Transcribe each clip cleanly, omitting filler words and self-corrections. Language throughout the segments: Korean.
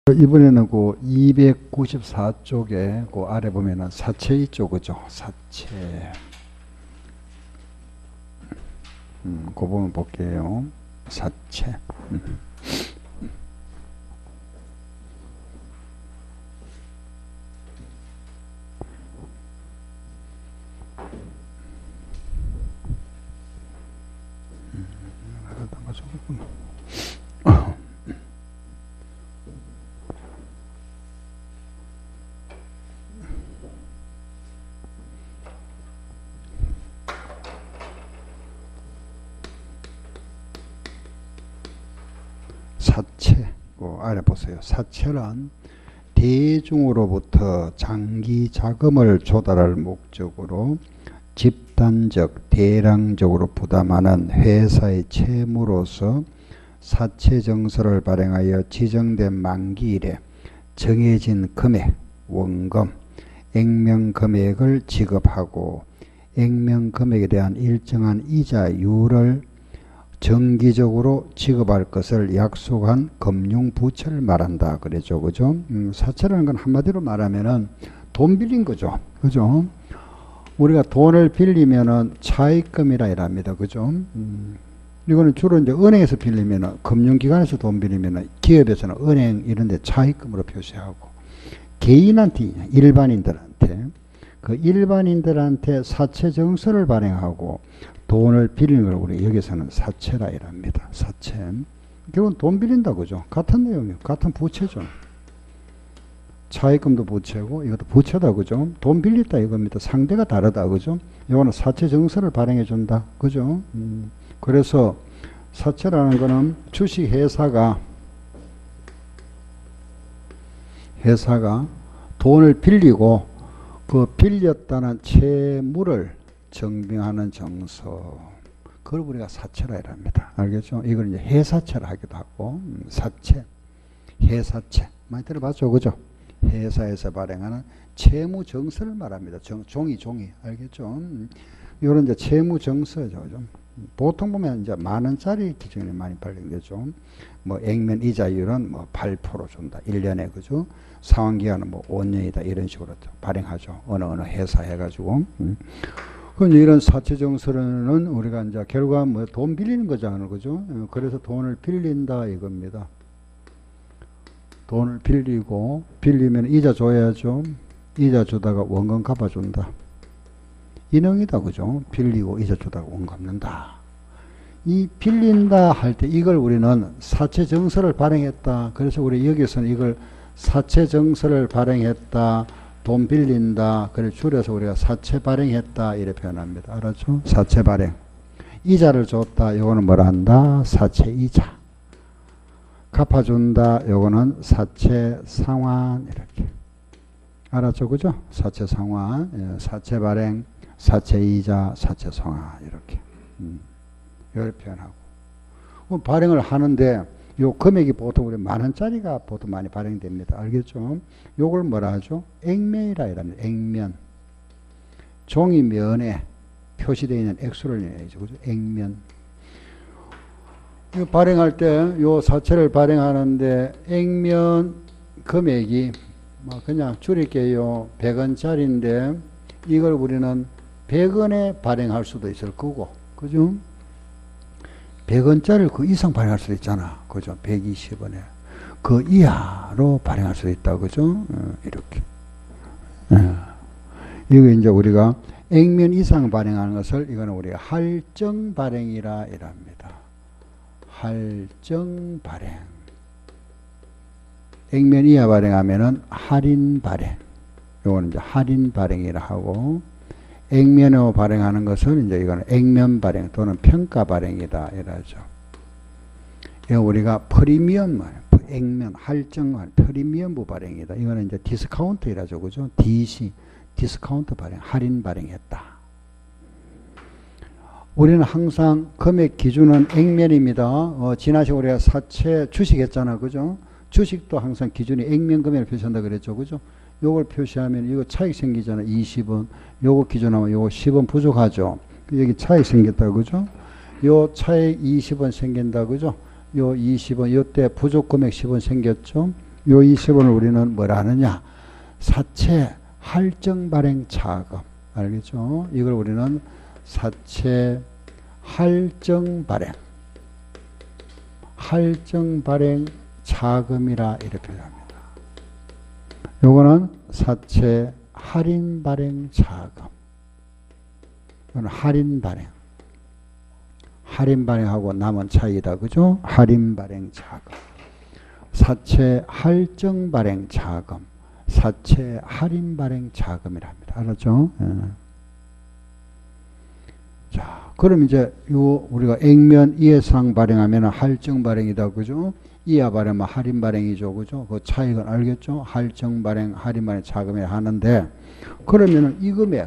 이번에는 그 294쪽에 그 아래 보면은 사체 있죠, 그죠? 사체. 그 부분 볼게요. 사체. 사체, 그 아래 보세요. 사체란 대중으로부터 장기 자금을 조달할 목적으로 집단적, 대량적으로 부담하는 회사의 채무로서 사채정서를 발행하여 지정된 만기일에 정해진 금액, 원금, 액면금액을 지급하고 액면금액에 대한 일정한 이자율을 정기적으로 지급할 것을 약속한 금융부채를 말한다. 그랬죠. 그죠? 사채라는 건 한마디로 말하면은 돈 빌린 거죠. 그죠? 우리가 돈을 빌리면은 차입금이라 이랍니다. 그죠? 이거는 주로 이제 은행에서 빌리면은, 금융기관에서 돈 빌리면은, 기업에서는 은행 이런 데 차입금으로 표시하고, 개인한테, 일반인들한테, 그 일반인들한테 사채정서를 발행하고 돈을 빌리는 걸 우리 여기서는 사채라 이랍니다. 사채. 결국은 돈 빌린다, 그죠? 같은 내용이에요. 같은 부채죠. 차입금도 부채고 이것도 부채다, 그죠? 돈 빌렸다 이겁니다. 상대가 다르다, 그죠? 이거는 사채정서를 발행해 준다, 그죠? 그래서 사채라는 거는 주식회사가 돈을 빌리고 그 빌렸다는 채무를 증빙하는 정서, 그걸 우리가 사채라 이랍니다. 알겠죠? 이걸 이제 회사채라 하기도 하고, 사채, 회사채 많이 들어봤죠, 그죠? 회사에서 발행하는 채무정서를 말합니다. 종이 알겠죠? 이런 이제 채무정서죠. 보통 보면 이제 10,000원짜리 기준이 많이 발행되죠. 뭐 액면 이자율은 뭐 8% 준다, 1년에, 그죠? 상환기간은 뭐 5년이다, 이런 식으로 발행하죠. 어느 회사 해가지고. 그럼 이런 사채정서는 우리가 이제 결과 뭐 돈 빌리는 거잖아요, 그죠? 그래서 돈을 빌린다 이겁니다. 돈을 빌리고, 빌리면 이자 줘야죠. 이자 주다가 원금 갚아준다. 인형이다, 그죠? 빌리고 이자 주다가 원금 갚는다. 이 빌린다 할 때 이걸 우리는 사채정서를 발행했다. 그래서 우리 여기서는 이걸 사채정서를 발행했다, 돈 빌린다, 그래 줄여서 우리가 사채 발행했다 이렇게 표현합니다. 알았죠? 사채 발행. 이자를 줬다, 요거는 뭐라 한다? 사채 이자. 갚아준다, 요거는 사채 상환. 이렇게 알았죠? 그죠? 사채 상환, 사채 발행, 사채 이자, 사채 상환, 이렇게 이렇게 표현하고. 발행을 하는데 요 금액이 보통 우리 10,000원짜리가 보통 많이 발행됩니다. 알겠죠? 요걸 뭐라 하죠? 액면이라 이랍니다. 액면. 종이 면에 표시되어 있는 액수를 내야죠. 그죠? 액면. 이거 발행할 때 요 사채를 발행하는데 액면 금액이 뭐 그냥 줄일게요. 100원짜리인데 이걸 우리는 100원에 발행할 수도 있을 거고, 그죠? 100원짜리를 그 이상 발행할 수도 있잖아, 그죠? 120원에 그 이하로 발행할 수도 있다, 그죠? 이렇게. 이거 이제 우리가 액면 이상 발행하는 것을 이거는 우리가 할증 발행이라 이랍니다. 할증 발행. 액면 이하 발행하면은 할인 발행. 요거는 이제 할인 발행이라 하고, 액면으로 발행하는 것은 이제 이거는 액면 발행 또는 평가 발행이다 이러죠. 이거 우리가 프리미엄, 액면, 할증, 프리미엄부 발행이다. 이거는 이제 디스카운트 이라죠, 그죠? DC, 디스카운트 발행, 할인 발행했다. 우리는 항상 금액 기준은 액면입니다. 지난 시간에 우리가 사채 주식 했잖아, 그죠? 주식도 항상 기준이 액면 금액을 표시한다 그랬죠, 그죠? 요걸 표시하면 이거 차익 생기잖아, 20원. 요거 기준하면 요거 10원 부족하죠. 여기 차익 생겼다, 그죠? 요 차익 20원 생긴다, 그죠? 요 20원, 요때 부족 금액 10원 생겼죠? 요 20원을 우리는 뭐라 하느냐? 사채 할증 발행 자금. 알겠죠? 이걸 우리는 사채 할증 발행 자금이라 이렇게 표현합니다. 요거는 사채 할인 발행 자금. 이건 할인 발행하고 남은 차이다. 그죠? 할인 발행 자금. 사채 할증 발행 자금. 사채 할인 발행 자금이랍니다. 알았죠? 예. 자, 그럼 이제 요 우리가 액면 이해상 발행하면 할증 발행이다. 그죠? 이하 발행하면 할인 발행이죠. 그죠? 그 차이가 알겠죠? 할증 발행, 할인 발행 자금이 하는데, 그러면은 이 금액,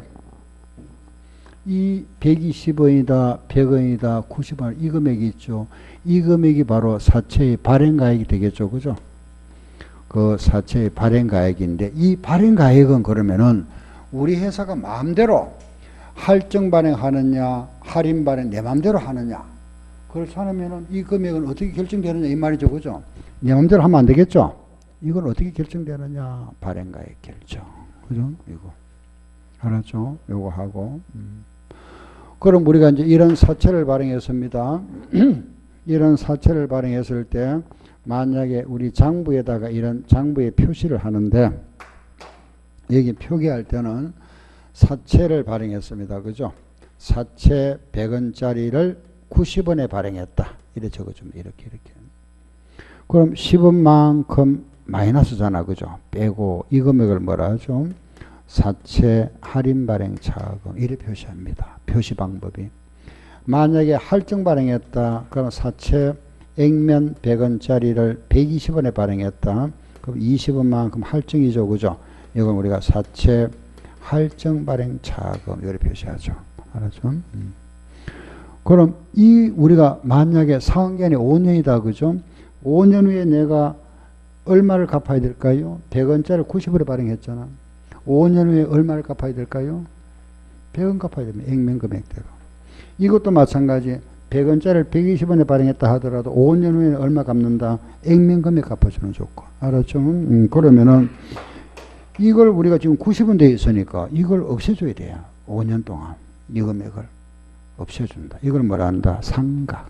이 120원이다, 100원이다, 90원, 이 금액이 있죠. 이 금액이 바로 사채의 발행가액이 되겠죠. 그죠? 그 사채의 발행가액인데, 이 발행가액은 그러면은 우리 회사가 마음대로 할증 발행하느냐, 할인 발행 내 마음대로 하느냐. 그렇지 않으면은 이 금액은 어떻게 결정되느냐 이 말이죠. 그죠? 내 마음대로 하면 안 되겠죠? 이건 어떻게 결정되느냐? 발행가액 결정. 그죠? 이거. 알았죠? 요거 하고. 그럼 우리가 이제 이런 사채를 발행했습니다. 이런 사채를 발행했을 때 만약에 우리 장부에다가 이런 장부에 표시를 하는데, 여기 표기할 때는 사채를 발행했습니다. 그죠? 사채 100원짜리를 90원에 발행했다. 이렇게 적어주면 이렇게. 그럼 10원만큼 마이너스잖아. 그죠? 빼고 이 금액을 뭐라 하죠? 사채 할인 발행 자금. 이렇게 표시합니다. 표시 방법이. 만약에 할증 발행했다. 그럼 사채 액면 100원짜리를 120원에 발행했다. 그럼 20원만큼 할증이죠. 그죠? 이건 우리가 사채 할증 발행 자금 이렇게 표시하죠. 알았죠? 그럼 이 우리가 만약에 상환기간이 5년이다. 그죠? 5년 후에 내가 얼마를 갚아야 될까요? 100원짜리 90원에 발행했잖아. 5년 후에 얼마를 갚아야 될까요? 100원 갚아야 됩니다. 액면 금액대로. 이것도 마찬가지. 100원짜리를 120원에 발행했다 하더라도 5년 후에 얼마 갚는다? 액면 금액 갚아주는 조건. 알았죠? 그러면은 이걸 우리가 지금 90원 돼 있으니까 이걸 없애줘야 돼요. 5년 동안 이 금액을 없애준다. 이걸 뭐라 한다? 상각.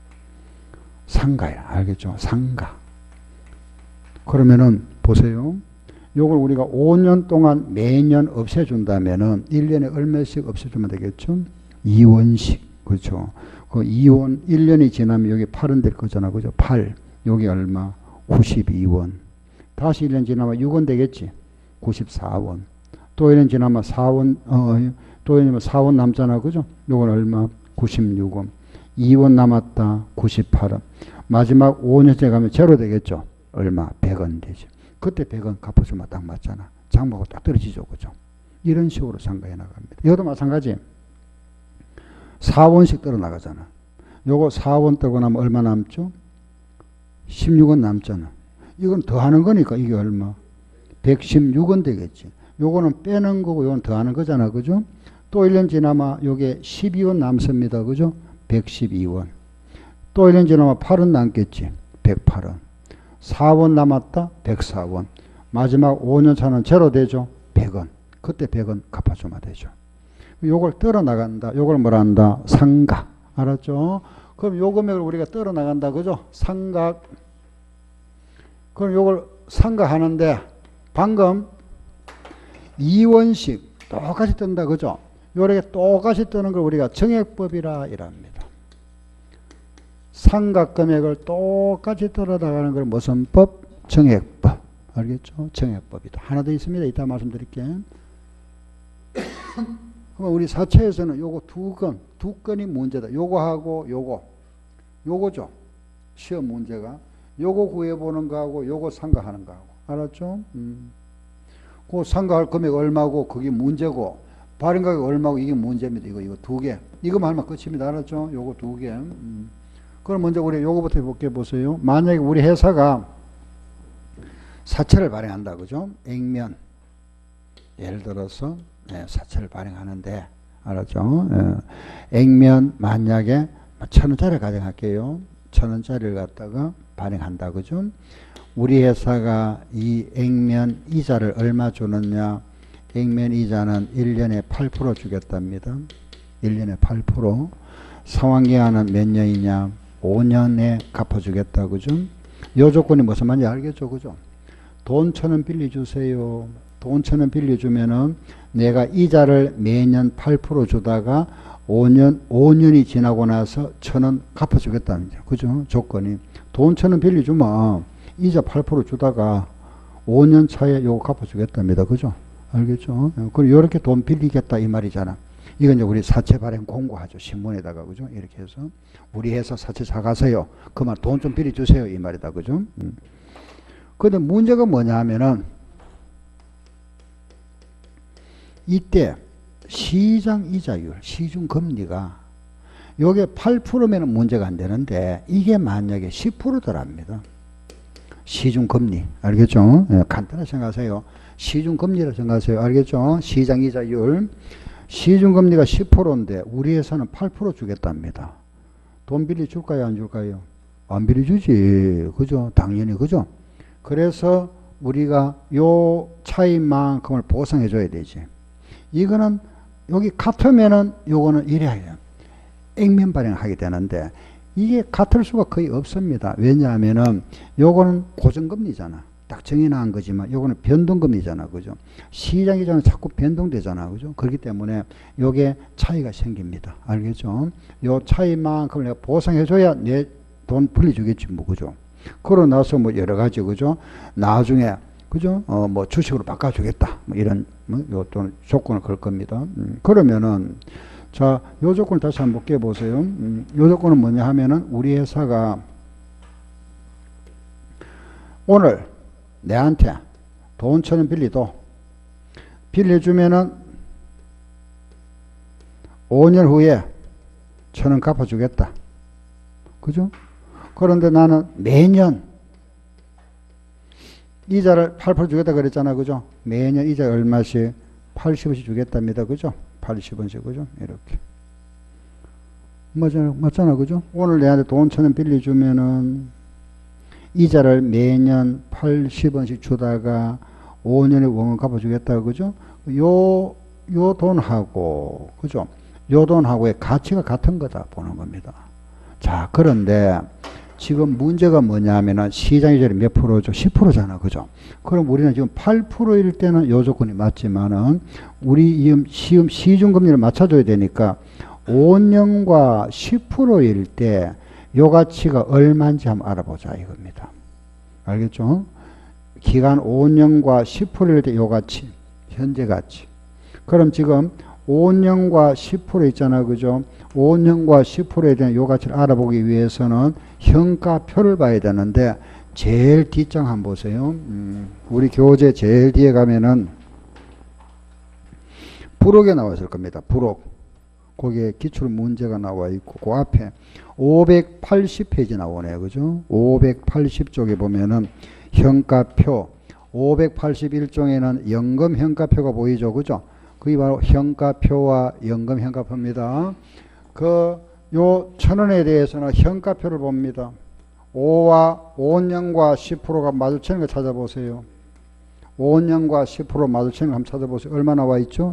상가야. 알겠죠? 상가. 그러면은 보세요. 요걸 우리가 5년 동안 매년 없애준다면은 1년에 얼마씩 없애주면 되겠죠? 2원씩. 그렇죠? 그 2원 1년이 지나면 여기 8원 될 거잖아. 그죠? 8. 여기 얼마? 92원. 다시 1년 지나면 6원 되겠지? 94원. 또 1년 지나면 4원, 또 1년 4원 남잖아. 그죠? 요건 얼마? 96원. 2원 남았다. 98원. 마지막 5년째 가면 제로 되겠죠? 얼마? 100원 되지. 그때 100원 갚아주면 딱 맞잖아. 장부하고 딱 떨어지죠. 그죠? 이런 식으로 상가해 나갑니다. 이것도 마찬가지. 4원씩 떨어 나가잖아. 요거 4원 떨고 나면 얼마 남죠? 16원 남잖아. 이건 더 하는 거니까 이게 얼마? 116원 되겠지. 요거는 빼는 거고 요건 더 하는 거잖아. 그죠? 또 1년 지나면 요게 12원 남습니다. 그죠? 112원. 또 1년 지나면 8원 남겠지. 108원. 4원 남았다. 104원. 마지막 5년 차는 제로 되죠. 100원. 그때 100원 갚아주면 되죠. 요걸 떨어 나간다. 요걸 뭐라 한다? 상각. 알았죠? 그럼 요 금액을 우리가 떨어 나간다. 그죠? 상각. 그럼 요걸 상각하는데 방금 2원씩 똑같이 뜬다. 그죠? 요렇게 똑같이 뜨는 걸 우리가 정액법이라 이랍니다. 상각 금액을 똑같이 떨어 나가는 걸 무슨 법? 정액법. 알겠죠? 정액법이다. 하나 더 있습니다. 이따 말씀드릴게요. 그럼 우리 사채에서는 요거 두 건이 문제다. 요거하고 요거죠. 시험 문제가. 요거 구해보는 거하고 요거 상각하는 거하고. 알았죠? 그 상각할 금액 얼마고 그게 문제고 발행가격 얼마고 이게 문제입니다. 이거 두 개. 이거만 하면 끝입니다. 알았죠? 요거 두 개. 그럼 먼저 우리 요거부터 볼게 보세요. 만약에 우리 회사가 사채를 발행한다. 그죠? 액면. 예를 들어서 사채를 발행하는데 알았죠? 액면 만약에 1,000원짜리 가정할게요. 1,000원짜리를 갖다가 발행한다. 그죠? 우리 회사가 이 액면 이자를 얼마 주느냐? 액면 이자는 1년에 8% 주겠답니다. 1년에 8%. 상환기간은 몇 년이냐? 5년에 갚아주겠다. 그죠? 요 조건이 무슨 말인지 알겠죠? 그죠? 돈 1,000원 빌려주세요. 돈 1,000원 빌려주면은 내가 이자를 매년 8% 주다가 5년이 지나고 나서 1,000원 갚아주겠다는 거죠. 그죠? 조건이. 돈 1,000원 빌려주면 이자 8% 주다가 5년 차에 요거 갚아주겠답니다. 그죠? 알겠죠? 그리고 요렇게 돈 빌리겠다 이 말이잖아. 이건 이제 우리 사채 발행 공고하죠. 신문에다가. 그죠? 이렇게 해서. 우리 회사 사채 작아서요. 그 말 돈 좀 빌려주세요. 이 말이다. 그죠? 근데 문제가 뭐냐 하면은 이때 시장 이자율, 시중 금리가 요게 8%면 문제가 안 되는데 이게 만약에 10%더랍니다. 시중 금리. 알겠죠? 예, 간단하게 생각하세요. 시중 금리라 생각하세요. 알겠죠? 시장 이자율. 시중 금리가 10%인데 우리 회사는 8% 주겠답니다. 돈 빌려 줄까요? 안 줄까요? 안 빌려 주지. 그죠? 당연히. 그죠? 그래서 우리가 요 차이만큼을 보상해 줘야 되지. 이거는 여기 같으면은 요거는 이래야 해요. 액면 발행하게 되는데 이게 같을 수가 거의 없습니다. 왜냐하면은 요거는 고정금리잖아. 딱 정해놓은 거지만 요거는 변동금리잖아. 그죠? 시장이자는 자꾸 변동되잖아. 그죠? 그렇기 때문에 요게 차이가 생깁니다. 알겠죠? 요 차이만큼을 내가 보상해 줘야 내 돈 불려주겠지 뭐. 그죠? 그러고 나서 뭐 여러 가지. 그죠? 나중에 그죠? 뭐 주식으로 바꿔주겠다. 뭐 이런 요 또는 조건을 걸 겁니다. 그러면은 자, 요 조건을 다시 한번 깨보세요. 요 조건은 뭐냐 하면은 우리 회사가 오늘 내한테 돈 1,000원 빌려주면은 5년 후에 1,000원 갚아주겠다. 그죠? 그런데 나는 매년 이자를 8% 주겠다 그랬잖아. 그죠? 매년 이자 얼마씩? 80원씩 주겠답니다. 그죠? 80원씩. 그죠? 이렇게. 맞잖아. 그죠? 오늘 내한테 돈 1,000원 빌려주면은 이자를 매년 80원씩 주다가 5년에 원금 갚아주겠다. 그죠? 요 돈하고, 그죠? 요 돈하고의 가치가 같은 거다 보는 겁니다. 자, 그런데 지금 문제가 뭐냐 하면은 시장이자율이 몇 프로죠? 10%잖아. 그죠? 그럼 우리는 지금 8%일 때는 요 조건이 맞지만은 우리 지금 시중금리를 맞춰줘야 되니까 5년과 10%일 때 요 가치가 얼마인지 한번 알아보자 이겁니다. 알겠죠? 기간 5년과 10%일 때 요 가치, 현재 가치. 그럼 지금 5년과 10% 있잖아. 그죠? 5년과 10%에 대한 요 가치를 알아보기 위해서는 현가표를 봐야 되는데 제일 뒷장 한번 보세요. 우리 교재 제일 뒤에 가면은 부록에 나와 있을 겁니다. 부록. 거기에 기출 문제가 나와 있고 그 앞에 580페이지 나오네요. 그죠? 580쪽에 보면은 현가표 581종에는 연금 현가표가 보이죠. 그죠? 그게 바로 현가표와 연금 현가표입니다. 요 1,000원에 대해서는 현가표를 봅니다. 5년과 10%가 마주치는 거 찾아보세요. 5년과 10% 마주치는 거 한번 찾아보세요. 얼마 나와 있죠?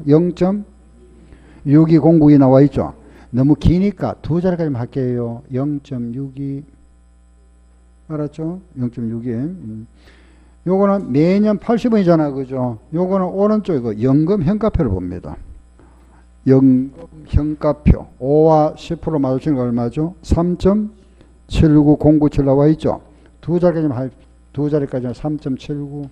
0.6209이 나와 있죠. 너무 기니까 두 자리까지만 할게요. 0.62 알았죠? 0.62 요거는 매년 80원이잖아. 그죠? 요거는 오른쪽 이거 연금 현가표를 봅니다. 연금 현가표 5와 10% 마주치는 거 얼마죠? 3.79097 나와 있죠. 두 자리까지만 3.79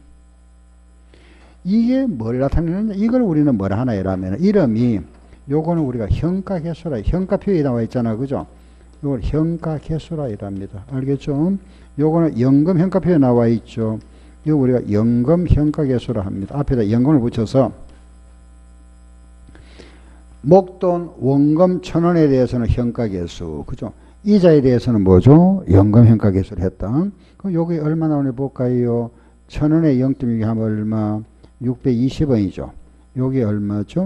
이게 뭘 나타내느냐? 이걸 우리는 뭐라 하나 이라면 이름이 요거는 우리가 현가계수라 현가표에 나와 있잖아. 그죠? 요걸 현가계수라 이랍니다. 알겠죠? 요거는 연금 현가표에 나와 있죠. 이거 우리가 연금 현가계수라 합니다. 앞에다 연금을 붙여서 목돈 원금 1,000원에 대해서는 현가계수. 그죠? 이자에 대해서는 뭐죠? 연금 현가계수를 했다. 그럼 요게 얼마 나오냐 볼까요? 1,000원에 0.6이 하면 얼마? 620원이죠. 요게 얼마죠?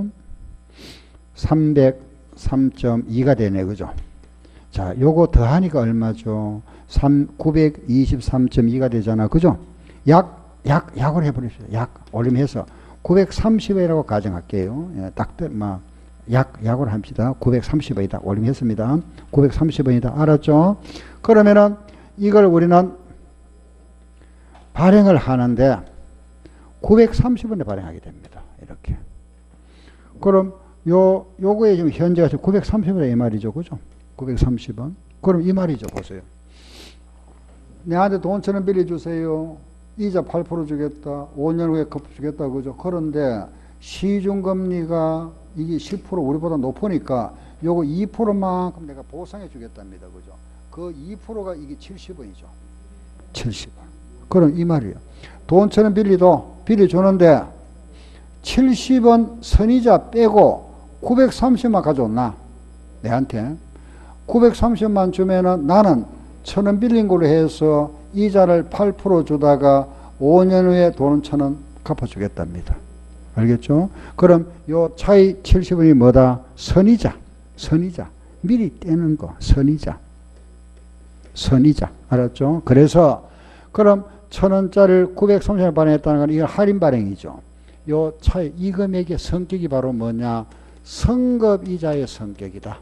303.2가 되네. 그죠? 자, 요거 더하니까 얼마죠? 923.2가 되잖아. 그죠? 약으로 해버리세요. 약 올림해서 930원이라고 가정할게요. 예, 약으로 합시다. 930원이다. 올림했습니다. 930원이다. 알았죠? 그러면은 이걸 우리는 발행을 하는데 930원에 발행하게 됩니다. 이렇게. 그럼 요거에 지금 현재가 930원에 이 말이죠. 그죠? 930원. 그럼 이 말이죠. 보세요. 내한테 돈 1,000원 빌려주세요. 이자 8% 주겠다. 5년 후에 갚아 주겠다. 그죠? 그런데 시중금리가 이게 10% 우리보다 높으니까 요거 2%만큼 내가 보상해 주겠답니다. 그죠? 그 2%가 이게 70원이죠. 70원. 그럼 이 말이에요. 돈 1,000원 빌려주는데 70원 선이자 빼고 930만 가져온나? 내한테. 930만 주면은 나는 1,000원 빌린 걸로 해서 이자를 8% 주다가 5년 후에 돈 1,000원 갚아주겠답니다. 알겠죠? 그럼 요 차이 70원이 뭐다? 선이자. 미리 떼는 거. 선이자. 알았죠? 그래서 그럼 1,000원짜리를 930원 발행했다는 건 이건 할인 발행이죠. 요 차이, 이 금액의 성격이 바로 뭐냐? 성급이자의 성격이다.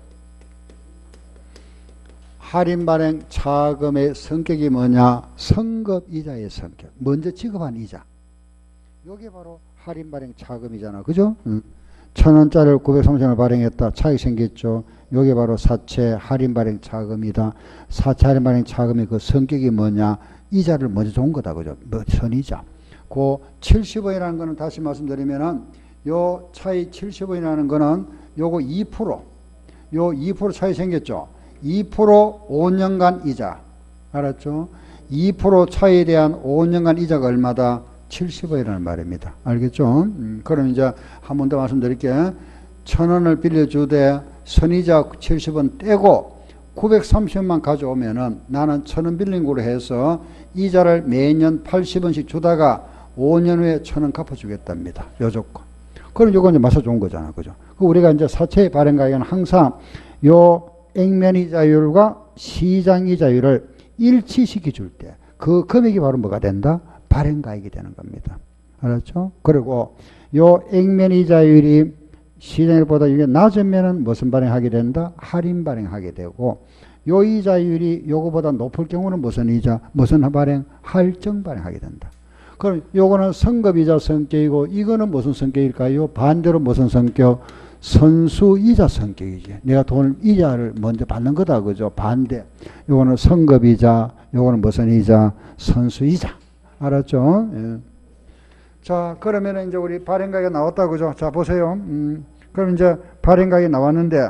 할인 발행 차금의 성격이 뭐냐? 성급이자의 성격. 먼저 지급한 이자. 이게 바로 할인 발행 차금이잖아. 그죠? 1,000원짜리를 930원을 발행했다. 차익 생겼죠. 이게 바로 사채 할인 발행 차금이다. 사채 할인 발행 차금의 그 성격이 뭐냐? 이자를 먼저 준 거다. 그죠? 선이자. 그 70원이라는 거는 다시 말씀드리면은 요 차이 70원이라는 거는 요거 2%. 요 2% 차이 생겼죠. 2% 5년간 이자. 알았죠? 2% 차이에 대한 5년간 이자가 얼마다? 70원이라는 말입니다. 알겠죠? 그럼 이제 한 번 더 말씀드릴게요. 1,000원을 빌려주되 선이자 70원 떼고 930원만 가져오면은 나는 1,000원 빌린 거로 해서 이자를 매년 80원씩 주다가 5년 후에 1,000원 갚아주겠답니다. 요 조건. 그럼 요건 이제 맞춰 좋은 거잖아. 그죠? 우리가 이제 사채 발행 가격은 항상 요 액면이자율과 시장이자율을 일치시켜 줄 때 그 금액이 바로 뭐가 된다? 발행가액이 되는 겁니다. 알았죠? 그리고 요 액면이자율이 시장율보다 이게 낮으면은 무슨 발행하게 된다? 할인 발행하게 되고 요 이자율이 요거보다 높을 경우는 무슨 발행? 할증 발행하게 된다. 그럼 요거는 성급이자 성격이고 이거는 무슨 성격일까요? 반대로 무슨 성격? 선수이자 성격이지. 내가 돈을 이자를 먼저 받는 거다. 그죠? 반대. 요거는 성급이자, 요거는 무슨 이자? 선수이자. 알았죠? 예. 자, 그러면 이제 우리 발행가격이 나왔다. 그죠? 자, 보세요. 그럼 이제 발행가격이 나왔는데,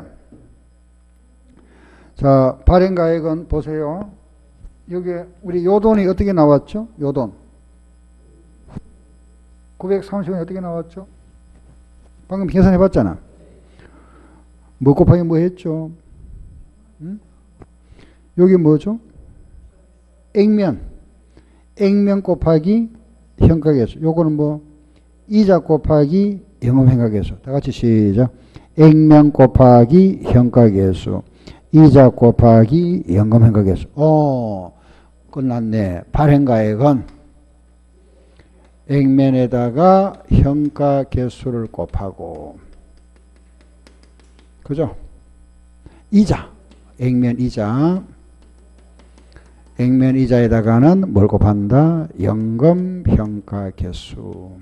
자, 발행가액은 보세요. 여기 우리 요 돈이 어떻게 나왔죠? 요 돈. 930원이 어떻게 나왔죠? 방금 계산해 봤잖아. 뭐 곱하기 뭐 했죠? 여기 뭐죠? 액면 곱하기 현가계수. 요거는 뭐 이자 곱하기 영업행가계수. 다 같이 시작. 액면 곱하기 현가계수. 이자 곱하기 영업행가계수. 끝났네. 발행가액은 액면에다가 현가계수를 곱하고, 그죠? 이자, 액면 이자에다가는 뭘 곱한다? 연금 현가계수.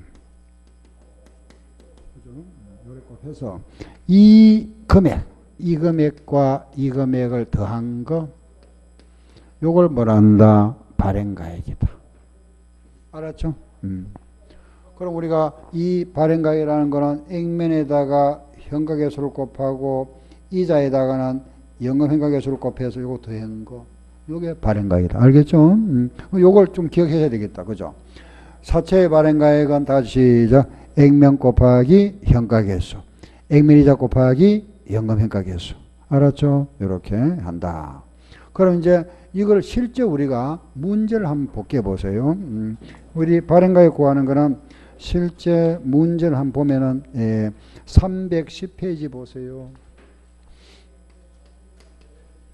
그죠? 요래 곱해서 이 금액과 이 금액을 더한 거, 요걸 뭐라 한다? 발행가액이다. 알았죠? 그럼 우리가 이 발행가액이라는 거는 액면에다가 현가계수를 곱하고 이자에다가는 연금현가계수를 곱해서 요거 더한 거, 요게 발행가액이다. 알겠죠? 요걸 좀 기억해야 되겠다. 그죠? 사채의 발행가액은 다시 액면 곱하기 현가계수, 액면이자 곱하기 연금현가계수. 알았죠? 요렇게 한다. 그럼 이제 이걸 실제 우리가 문제를 한번 복귀해 보세요. 우리 발행가액 구하는 거는 실제 문제를 한번 보면은 310페이지 보세요.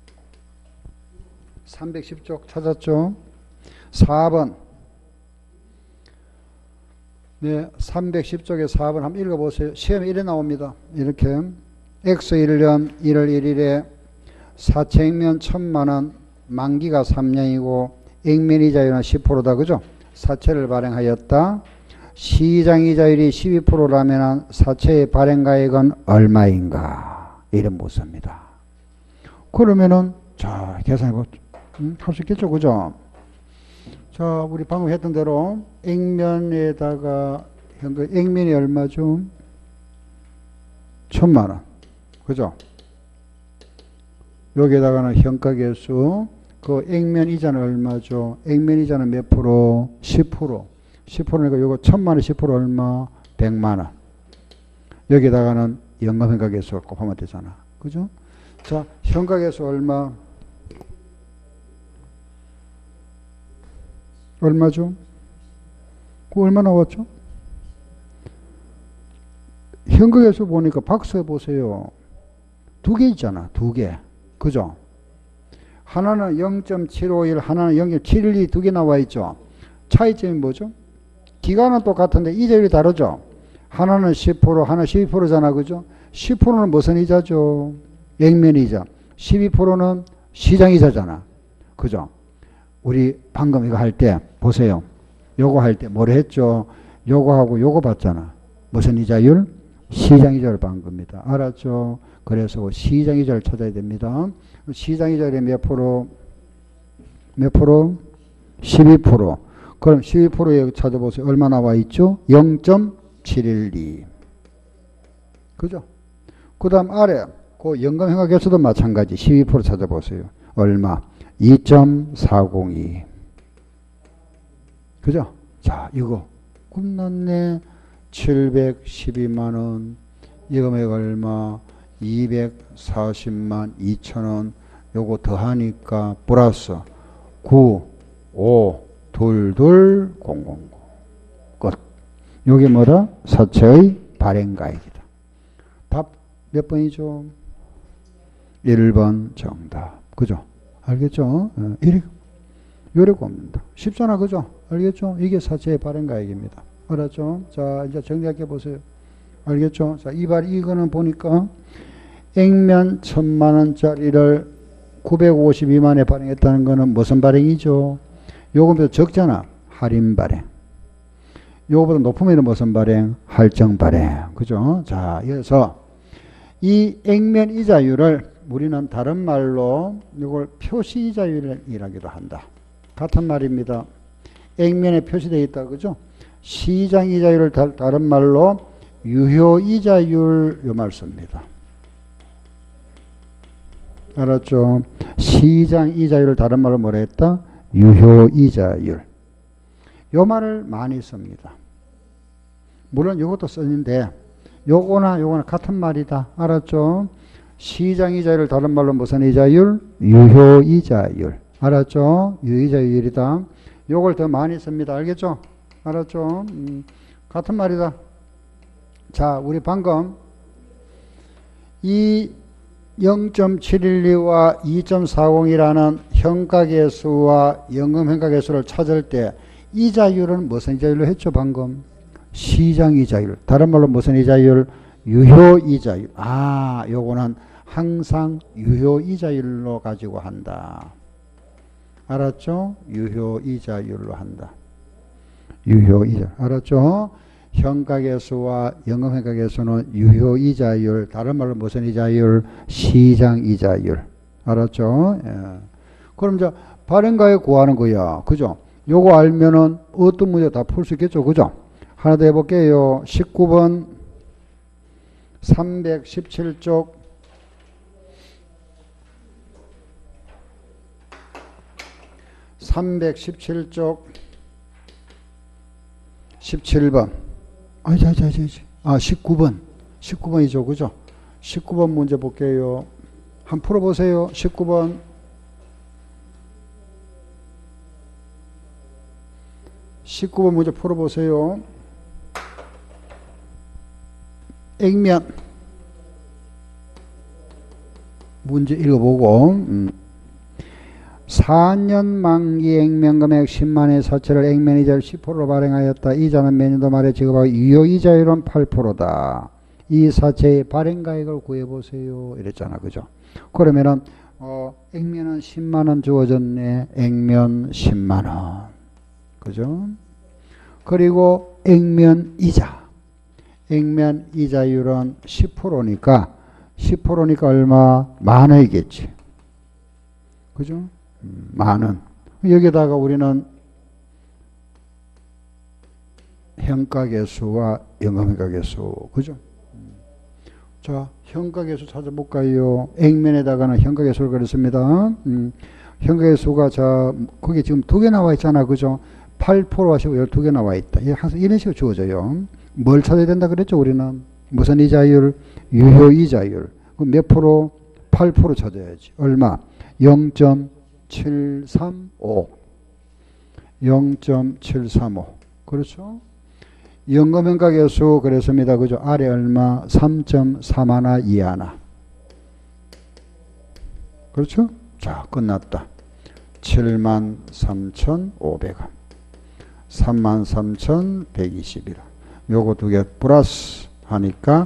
310쪽 찾았죠? 4번. 네, 310쪽에 4번 한번 읽어보세요. 시험에 이래 나옵니다. 이렇게 X 1년 1월 1일에 사채액면 1000만원, 만기가 3년이고 액면이자율은 10%다. 그죠? 사채를 발행하였다. 시장이자율이 12%라면 사채의 발행가액은 얼마인가? 이런 묻습니다. 그러면은 자 계산해보죠. 할 수 있겠죠. 그죠? 자, 우리 방금 했던 대로 액면에다가 액면이 얼마죠? 1000만원. 그죠? 여기에다가는 현가계수. 그 액면 이자는 얼마죠? 액면 이자는 몇 프로? 10%. 10%니까 요거 1000만원 10% 얼마? 100만원. 여기에다가는 연금현가계수를 곱하면 되잖아. 그죠? 자, 현가계수 얼마? 얼마죠? 그 얼마 나왔죠? 현금계수 보니까 박스에 보세요. 두 개 있잖아. 두 개. 그죠? 하나는 0.751, 하나는 0.712 두 개 나와 있죠. 차이점이 뭐죠? 기간은 똑같은데 이자율이 다르죠. 하나는 10%, 하나 12%잖아. 그죠? 10%는 무슨 이자죠? 액면이자. 12%는 시장이자잖아. 그죠? 우리 방금 이거 할 때 보세요. 요거 할 때 뭐를 했죠? 요거하고 요거 봤잖아. 무슨 이자율? 시장이자를 본 겁니다. 알았죠? 그래서 시장이자를 찾아야 됩니다. 시장이자율이 몇 프로? 몇 프로? 12%. 그럼 12%에 찾아보세요. 얼마 나와 있죠? 0.712. 그죠? 그 다음 아래 그 연금행각에서도 마찬가지 12% 찾아보세요. 얼마? 2.402. 그죠? 자, 이거 끝났네. 712만원. 이 금액 얼마? 240만 2천원. 요거 더하니까 플러스 9, 5, 22, 009. 끝. 요게 뭐다? 사채의 발행가액이다. 답 몇 번이죠? 1번 정답. 그죠? 알겠죠? 요래 꼽는다. 쉽잖아. 그죠? 알겠죠? 이게 사채의 발행가액입니다. 알았죠? 자, 이제 정리할게 보세요. 알겠죠? 자, 이거는 보니까 액면 1000만원짜리를 952만에 발행했다는 거는 무슨 발행이죠? 요거보다 적잖아. 할인 발행. 요거보다 높으면 무슨 발행? 할증 발행. 그죠? 자, 그래서 이 액면 이자율을 우리는 다른 말로 이걸 표시 이자율이라기도 한다. 같은 말입니다. 액면에 표시되어 있다. 그죠? 시장 이자율을 다른 말로 유효 이자율 요 말 씁니다. 알았죠? 시장 이자율을 다른 말로 뭐라 했다? 유효 이자율. 요 말을 많이 씁니다. 물론 요것도 쓰는데 요거나 같은 말이다. 알았죠? 시장 이자율을 다른 말로 무슨 이자율? 유효 이자율. 알았죠? 유효 이자율이다. 요걸 더 많이 씁니다. 알겠죠? 알았죠? 같은 말이다. 자, 우리 방금 이 0.712와 2.40이라는 현가계수와 연금현가계수를 찾을 때 이자율은 무슨 이자율로 했죠? 방금 시장이자율. 다른 말로 무슨 이자율? 유효이자율. 아, 요거는 항상 유효이자율로 가지고 한다. 알았죠? 유효이자율로 한다. 유효이자. 알았죠? 현가계수와 연금현가계수는 유효이자율. 다른 말로 무슨 이자율? 시장이자율. 알았죠? 예. 그럼 이제 발행가액 구하는 거야. 그죠? 요거 알면은 어떤 문제 다 풀 수 있겠죠? 그죠? 하나 더 해볼게요. 19번 317쪽 317쪽 17번. 아, 19번. 19번이죠. 그죠? 19번 문제 볼게요. 한번 풀어보세요. 19번. 문제 풀어보세요. 액면. 문제 읽어보고. 4년 만기 액면금액 10만의 사채를 액면이자율 10%로 발행하였다. 이자는 매년도 말에 지급하고 유효이자율은 8%다. 이 사채의 발행가액을 구해보세요. 이랬잖아. 그죠? 그러면은 액면은 10만원 주어졌네. 액면 10만원. 그죠? 그리고 액면 이자. 액면 이자율은 10%니까 10%니까 얼마? 만원이겠지. 그죠? 만원. 여기다가 우리는 현가계수와 영업가계수. 그죠? 자, 현가계수 찾아볼까요? 액면에다가는 현가계수를 그렸습니다. 현가계수가 거기 지금 두 개 나와 있잖아. 그죠? 8% 하시고 12개 나와 있다. 이런 식으로 주어져요. 뭘 찾아야 된다 그랬죠? 우리는 무슨 이자율? 유효이자율. 몇 프로? 8% 찾아야지. 얼마? 0.735. 0.735. 그렇죠? 연금현가계수 그랬습니다. 그죠? 아래 얼마? 3.3하나 2하나. 그렇죠? 자, 끝났다. 73,500원. 33,121원. 요거 두 개 플러스 하니까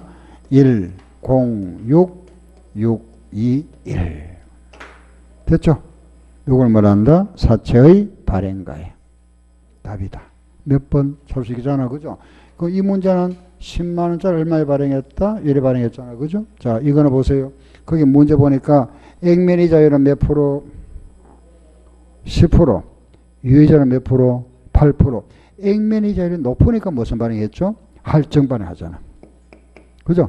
106621. 됐죠? 요걸 뭐란다? 사채의 발행가액. 답이다. 몇 번 솔직이잖아. 그죠? 이 문제는 10만원짜리 얼마에 발행했다? 이래 발행했잖아. 그죠? 자, 이거는 보세요. 거기 문제 보니까 액면이자율은 몇 프로? 10%. 유효이자는 몇 프로? 8%. 액면이자율이 높으니까 무슨 발행했죠? 할증 발행하잖아. 그죠?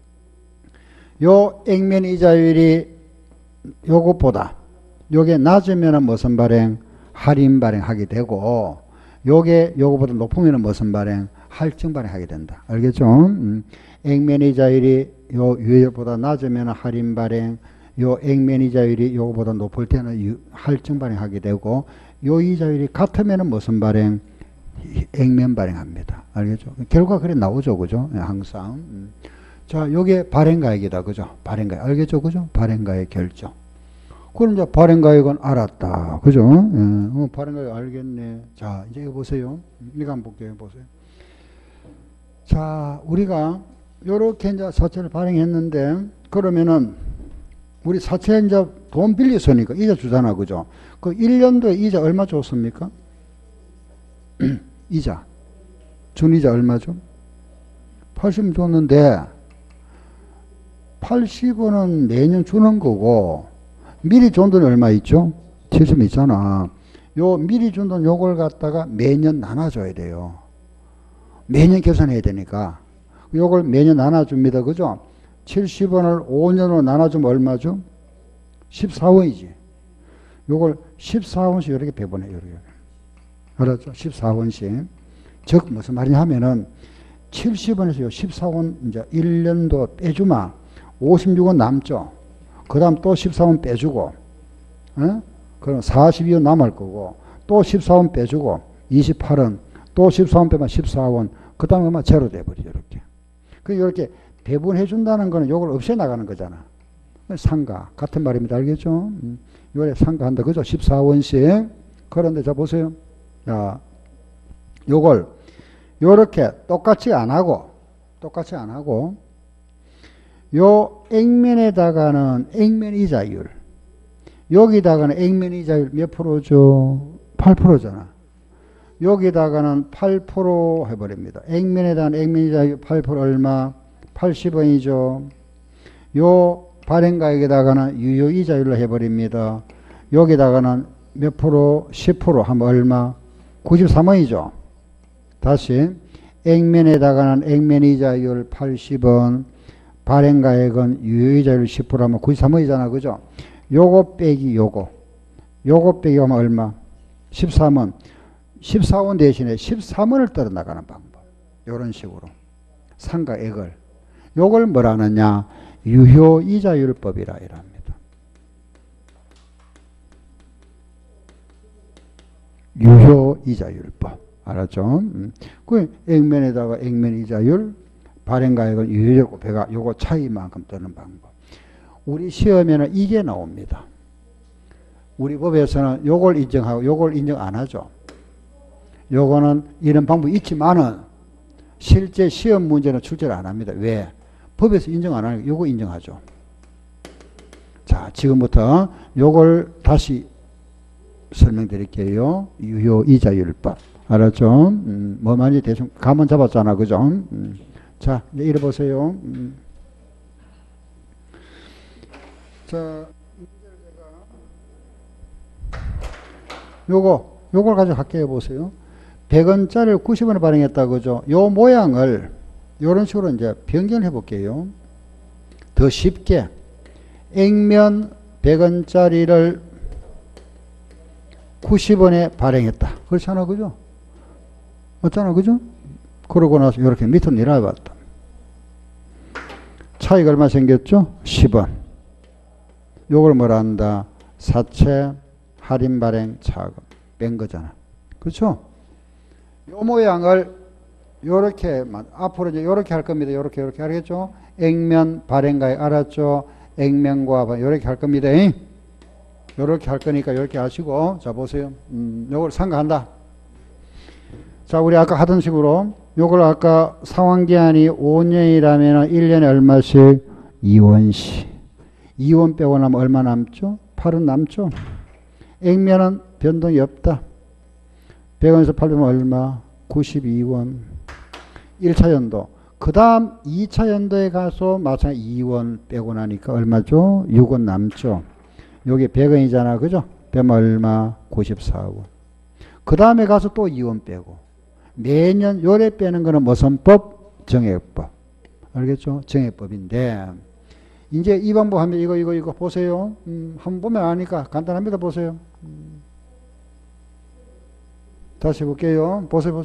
요 액면이자율이 요것보다 요게 낮으면 무슨 발행? 할인 발행하게 되고 요거보다 높으면 무슨 발행? 할증 발행하게 된다. 알겠죠? 액면이자율이 요 유효보다 낮으면 할인 발행, 요 액면이자율이 요거보다 높을 때는 할증 발행하게 되고 요 이자율이 같으면 무슨 발행? 액면 발행합니다. 알겠죠? 결과 그래 나오죠. 그죠? 항상. 자, 요게 발행가액이다. 그죠? 발행가액. 알겠죠? 그죠? 발행가액 결정. 그럼 이제 발행가액은 알았다. 그죠? 발행가액 알겠네. 자, 이제 이거 보세요. 이거 한번 볼게요. 보세요. 자, 우리가 요렇게 이제 사채를 발행했는데, 그러면은, 우리 사채 이제 돈 빌렸으니까 이자 주잖아. 그죠? 그 1년도에 이자 얼마 줬습니까? 이자. 준이자 얼마죠? 80 줬는데, 80원은 매년 주는 거고, 미리 준 돈이 얼마 있죠? 70 있잖아. 요 미리 준 돈 요걸 갖다가 매년 나눠줘야 돼요. 매년 계산해야 되니까. 요걸 매년 나눠줍니다. 그죠? 70원을 5년으로 나눠주면 얼마죠? 14원이지. 요걸 14원씩 이렇게 배분해요. 이렇게. 알았죠? 14원씩. 즉, 무슨 말이냐 하면은 70원에서 14원 이제 1년도 빼주마. 56원 남죠? 그 다음 또 14원 빼주고, 그럼 42원 남을 거고, 또 14원 빼주고, 28원, 또 14원 빼면 14원, 그 다음에 아마 제로 돼버리죠, 이렇게. 이렇게 배분해준다는 거는 요걸 없애나가는 거잖아. 상가. 같은 말입니다. 알겠죠? 요래 상가한다. 그죠? 14원씩. 그런데 자, 보세요. 자, 요걸, 요렇게 똑같이 안 하고, 요 액면에다가는 액면 이자율, 여기다가는 액면 이자율 몇 프로죠? 8%잖아. 여기다가는 8% 해버립니다. 액면에다가는 액면 이자율 8% 얼마? 80원이죠. 요 발행가액에다가는 유효 이자율로 해버립니다. 여기다가는 몇 프로? 10% 하면 얼마? 93원이죠. 다시 액면에다가는 액면 이자율 80원, 발행가액은 유효이자율 10%하면 93원이잖아. 그죠? 요거 빼기 요거 빼기 하면 얼마? 13원. 14원 대신에 13원을 떨어 나가는 방법. 요런 식으로 상가액을. 요걸 뭐라 하느냐? 유효이자율법이라 이랍니다. 유효이자율법. 알았죠? 그 액면에다가 액면이자율, 발행가액은 유효이자율 곱해가 요거 차이만큼 뜨는 방법. 우리 시험에는 이게 나옵니다. 우리 법에서는 요걸 인정하고 요걸 인정 안 하죠. 요거는 이런 방법이 있지만은 실제 시험 문제는 출제를 안 합니다. 왜? 법에서 인정 안 하니까 요거 인정하죠. 자, 지금부터 요걸 다시 설명드릴게요. 유효이자율법. 알았죠? 뭐 많이 대충 감은 잡았잖아. 그죠? 자, 이제 읽어보세요. 자, 요걸 가지고 할게요. 보세요. 100원짜리를 90원에 발행했다. 그죠? 요 모양을 요런 식으로 이제 변경을 해볼게요. 더 쉽게. 액면 100원짜리를 90원에 발행했다. 그렇잖아. 그죠? 맞잖아. 그죠? 그러고 나서 이렇게 밑으로 내려봤다. 차이가 얼마 생겼죠? 10원. 요걸 뭐라 한다? 사채, 할인 발행, 차금. 뺀 거잖아. 그렇죠? 요 모양을 요렇게, 앞으로 이제 요렇게 할 겁니다. 요렇게 알겠죠? 액면 발행가액 알았죠? 액면과 요렇게 할 겁니다. 요렇게 할 거니까 요렇게 하시고, 자, 보세요. 요걸 상가한다. 자, 우리 아까 하던 식으로 요걸 아까 상환기한이 5년이라면 1년에 얼마씩? 2원씩. 2원 빼고 나면 얼마 남죠? 8원 남죠? 액면은 변동이 없다. 100원에서 800원 얼마? 92원. 1차 연도. 그 다음 2차 연도에 가서 마찬가지 2원 빼고 나니까 얼마죠? 6원 남죠. 요게 100원이잖아. 그죠? 빼면 얼마? 94원. 그 다음에 가서 또 2원 빼고. 매년 요래 빼는 거는 무슨 법? 정액법. 알겠죠? 정액법인데. 이제 이 방법 하면 이거 보세요. 한번 보면 아니까 간단합니다. 보세요. 다시 볼게요. 보세요.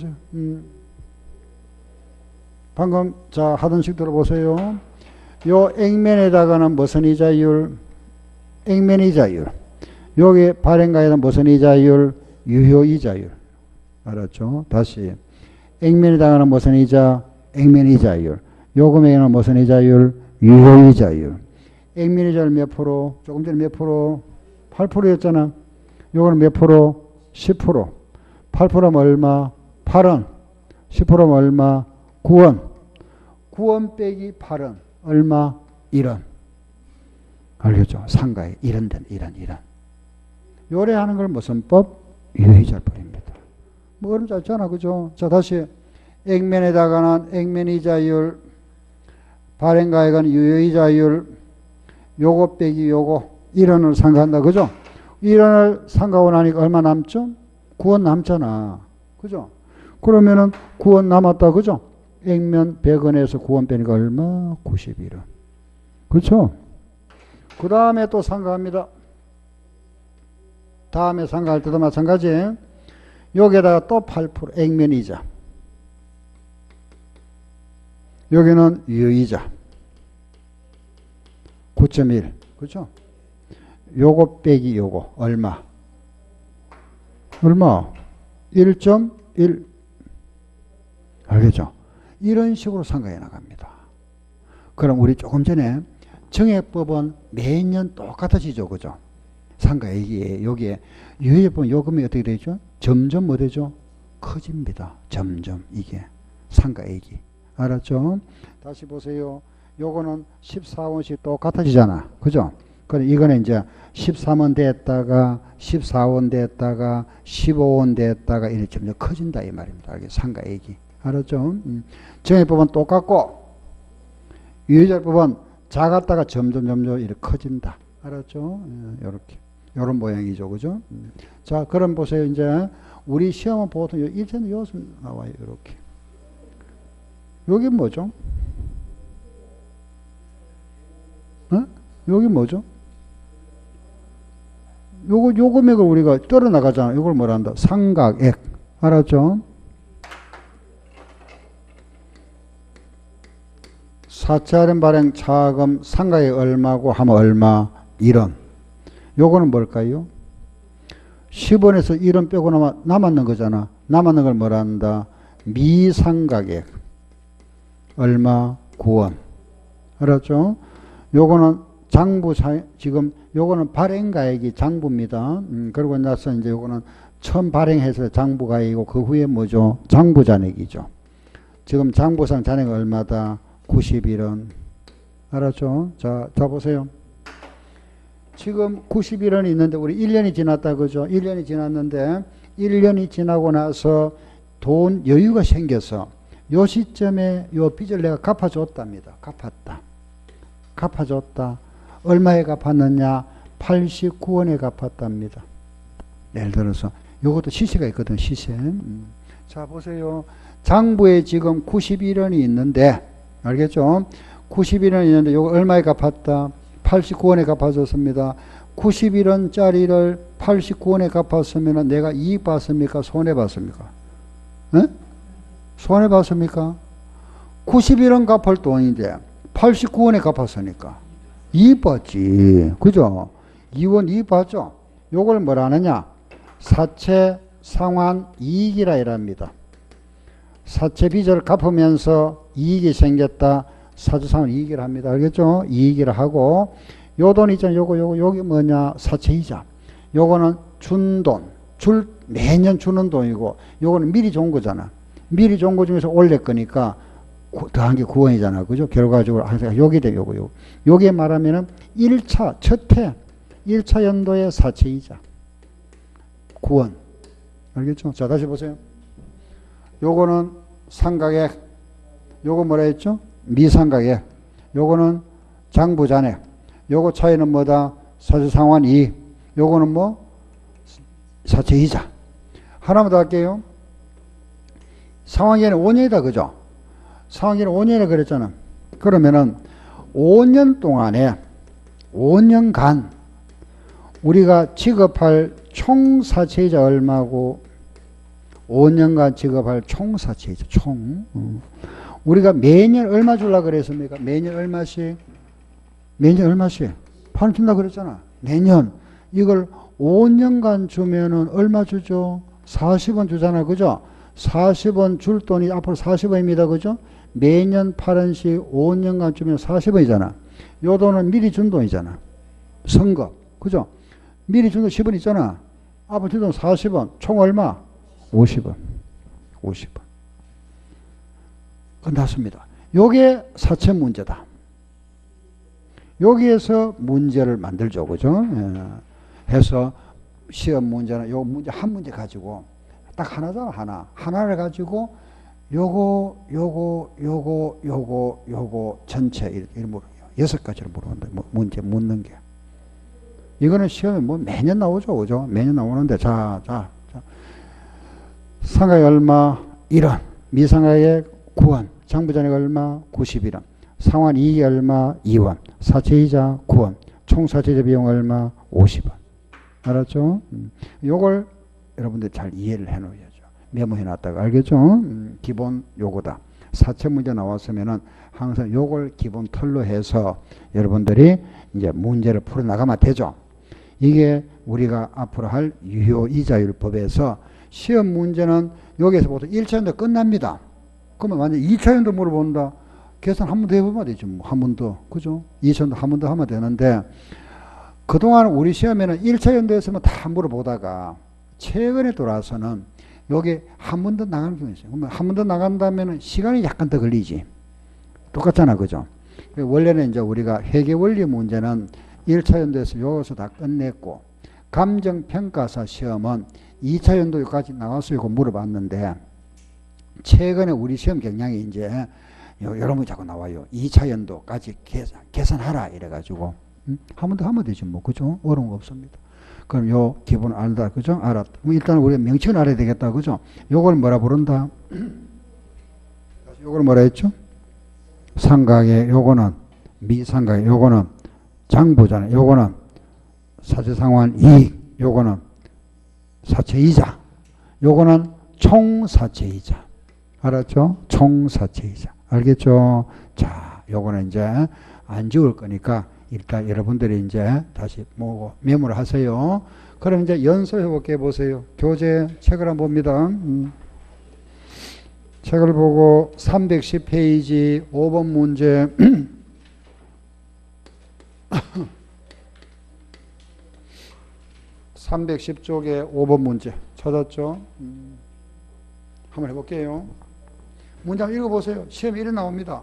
방금 자 하던 식 들어보세요. 요 액면에다가는 무슨 이자율? 액면 이자율. 여기 발행가에는 무슨 이자율? 유효 이자율. 알았죠? 다시 액면에다가는 무슨 이자? 액면 이자율. 요 금액에는 무슨 이자율? 유효 이자율. 액면 이자율 몇 프로? 조금 전에 몇 프로? 8%였잖아. 요거는 몇 프로? 10%. 8%면 얼마? 8원. 10%면 얼마? 9원. 9원 빼기 8원. 얼마? 1원. 알겠죠? 상가에 1원 된 1원. 요래하는 걸 무슨 법? 유효이자율법입니다. 뭐 어렵지 않잖아. 그죠? 자, 다시 액면에다가는 액면이자율, 발행가액은 유효이자율, 요거 빼기 요거 1원을 상가한다. 그죠? 1원을 상가하고 나니까 얼마 남죠? 9원 남잖아. 그죠? 그러면은 9원 남았다. 그죠? 액면 100원에서 9원 빼니까 얼마? 91원. 그렇죠? 그 다음에 또 상가합니다. 다음에 상가할 때도 마찬가지. 여기에다가 또 8% 액면이자. 여기는 유효이자. 9.1. 그렇죠? 요거 빼기 요거 얼마? 1.1. 알겠죠? 이런 식으로 상가해 나갑니다. 그럼 우리 조금 전에 정액법은 매년 똑같아지죠. 그죠? 상가액이 여기에 유효법은 요금이 어떻게 되죠? 점점 뭐 되죠? 커집니다. 점점 이게 상가액이. 알았죠? 다시 보세요. 요거는 14원씩 똑같아지잖아. 그죠? 그럼 이거는 이제 13원 됐다가 14원 됐다가 15원 됐다가 이렇게 점점 커진다 이 말입니다. 이게 상가액이. 알았죠? 정액법은 똑같고 유효자법은 작았다가 점점 이렇게 커진다. 알았죠? 이렇게 요런 모양이죠. 그죠? 자, 그럼 보세요. 이제 우리 시험은 보통 일체는 여기서 나와요. 이렇게. 여기 뭐죠? 여기 뭐죠? 요 금액을 우리가 떨어 나가잖아. 이걸 뭐라 한다? 상각액. 알았죠? 사채 할인 발행 차금 상가액 얼마고 하면 얼마? 1원. 요거는 뭘까요? 10원에서 1원 빼고 남았는 거잖아. 남았는 걸 뭐라 한다? 미상가액. 얼마? 9원. 알았죠? 요거는 지금 요거는 발행가액이 장부입니다. 그러고 나서 이제 요거는 처음 발행해서 장부가액이고 그 후에 뭐죠? 장부잔액이죠. 지금 장부상 잔액 얼마다? 91원. 알았죠? 자 보세요. 지금 91원이 있는데 우리 1년이 지났다 그죠? 1년이 지났는데 1년이 지나고 나서 돈 여유가 생겨서 요 시점에 요 빚을 내가 갚아줬답니다. 갚아줬다. 얼마에 갚았느냐? 89원에 갚았답니다. 예를 들어서 요것도 시세가 있거든. 시세. 자 보세요. 장부에 지금 91원이 있는데 알겠죠? 91원이 있는데 요거 얼마에 갚았다? 89원에 갚아줬습니다. 91원짜리를 89원에 갚았으면 내가 이익 봤습니까? 손해 봤습니까? 에? 손해 봤습니까? 91원 갚을 돈인데 89원에 갚았으니까 이익 봤지. 그죠? 2원 이익 봤죠? 요걸 뭐라 하느냐? 사채 상환 이익이라 이랍니다. 사채 빚을 갚으면서 이익이 생겼다. 사주상환 이익이라 합니다. 알겠죠? 이익이라 하고 요 돈 있잖아요. 요게 뭐냐? 사채이자. 요거는 준 돈. 매년 주는 돈이고 요거는 미리 준 거잖아. 미리 준 거 중에서 올릴 거니까 더한 게 9원이잖아. 그죠? 결과적으로 항상 요게 돼. 요게 말하면은 1차 첫해 1차 연도의 사채이자 9원. 알겠죠? 자 다시 보세요. 요거는 상가액. 요거 뭐라 했죠? 미상가액. 요거는 장부잔액. 요거 차이는 뭐다? 사주상환 이익. 요거는 뭐? 사채이자. 하나만 더 할게요. 상환기간은 5년이다. 그죠? 상환기간은 5년이라 그랬잖아. 그러면은 5년 동안에 5년간 우리가 지급할 총 사채이자 얼마고 5년간 지급할 총 사채이자 총. 우리가 매년 얼마 주려고 그랬습니까? 매년 얼마씩? 매년 얼마씩? 8원 준다 그랬잖아. 매년. 이걸 5년간 주면은 얼마 주죠? 40원 주잖아. 그죠? 40원 줄 돈이 앞으로 40원입니다. 그죠? 매년 8원씩 5년간 주면 40원이잖아. 요 돈은 미리 준 돈이잖아. 선거. 그죠? 미리 준 돈 10원 있잖아. 앞으로 준 돈 40원. 총 얼마? 50원. 50원. 끝났습니다. 요게 사채 문제다. 여기에서 문제를 만들죠. 그죠? 예. 해서 시험 문제는 요 문제 한 문제 가지고 딱 하나잖아. 하나를 가지고 요거 전체 이렇게 물어요. 6가지를 물어본다. 문제 묻는 게. 이거는 시험에 뭐 매년 나오죠. 그죠? 매년 나오는데 자. 상가액 얼마? 1원. 미상가액 9원. 장부잔액 얼마? 91원. 상환 이익이 얼마? 2원. 사채이자 9원. 총 사채이자 비용 얼마? 50원. 알았죠? 요걸 여러분들 잘 이해를 해 놓아야죠. 메모해 놨다가 알겠죠? 기본 요거다. 사채 문제 나왔으면은 항상 요걸 기본 털로 해서 여러분들이 이제 문제를 풀어 나가면 되죠. 이게 우리가 앞으로 할 유효이자율법에서 시험 문제는 여기에서 보통 1차연도 끝납니다. 그러면 완전 2차연도 물어본다. 계산 한 번 더 해보면 되죠. 뭐 한 번 더. 그죠? 2차연도 한 번 더 하면 되는데 그동안 우리 시험에는 1차 연도였으면 다 물어보다가 최근에 돌아서는 여기 한 번 더 나가는 경우가 있어요. 그러면 한 번 더 나간다면 시간이 약간 더 걸리지. 똑같잖아. 그죠? 원래는 이제 우리가 회계원리 문제는 1차 연도에서 여기서 다 끝냈고 감정평가사 시험은 2차 연도 여기까지 나왔어요. 이거 물어봤는데 최근에 우리 시험 경향이 이제 여러 번 자꾸 나와요. 2차 연도까지 계산하라 이래가지고 한 번 더 하면 되지 뭐. 그죠? 어려운 거 없습니다. 그럼 요 기본 알다. 그죠? 알았다. 그럼 일단 우리가 명칭을 알아야 되겠다. 그죠? 요걸 뭐라 부른다? 요걸 뭐라 했죠? 상가액, 요거는 미상가액, 요거는 장부잖아요. 요거는 사채상환 이익, 요거는 사채이자, 요거는 총사채이자. 알았죠? 총사채이자. 알겠죠? 자, 요거는 이제 안 지울 거니까 일단 여러분들이 이제 다시 메모를 하세요. 그럼 이제 연습해 볼게 보세요. 교재 책을 한번 봅니다. 책을 보고 310페이지 5번 문제 (310쪽에) 5번 문제 찾았죠? 한번 해볼게요. 문제 한번 읽어보세요. 시험에 이래 나옵니다.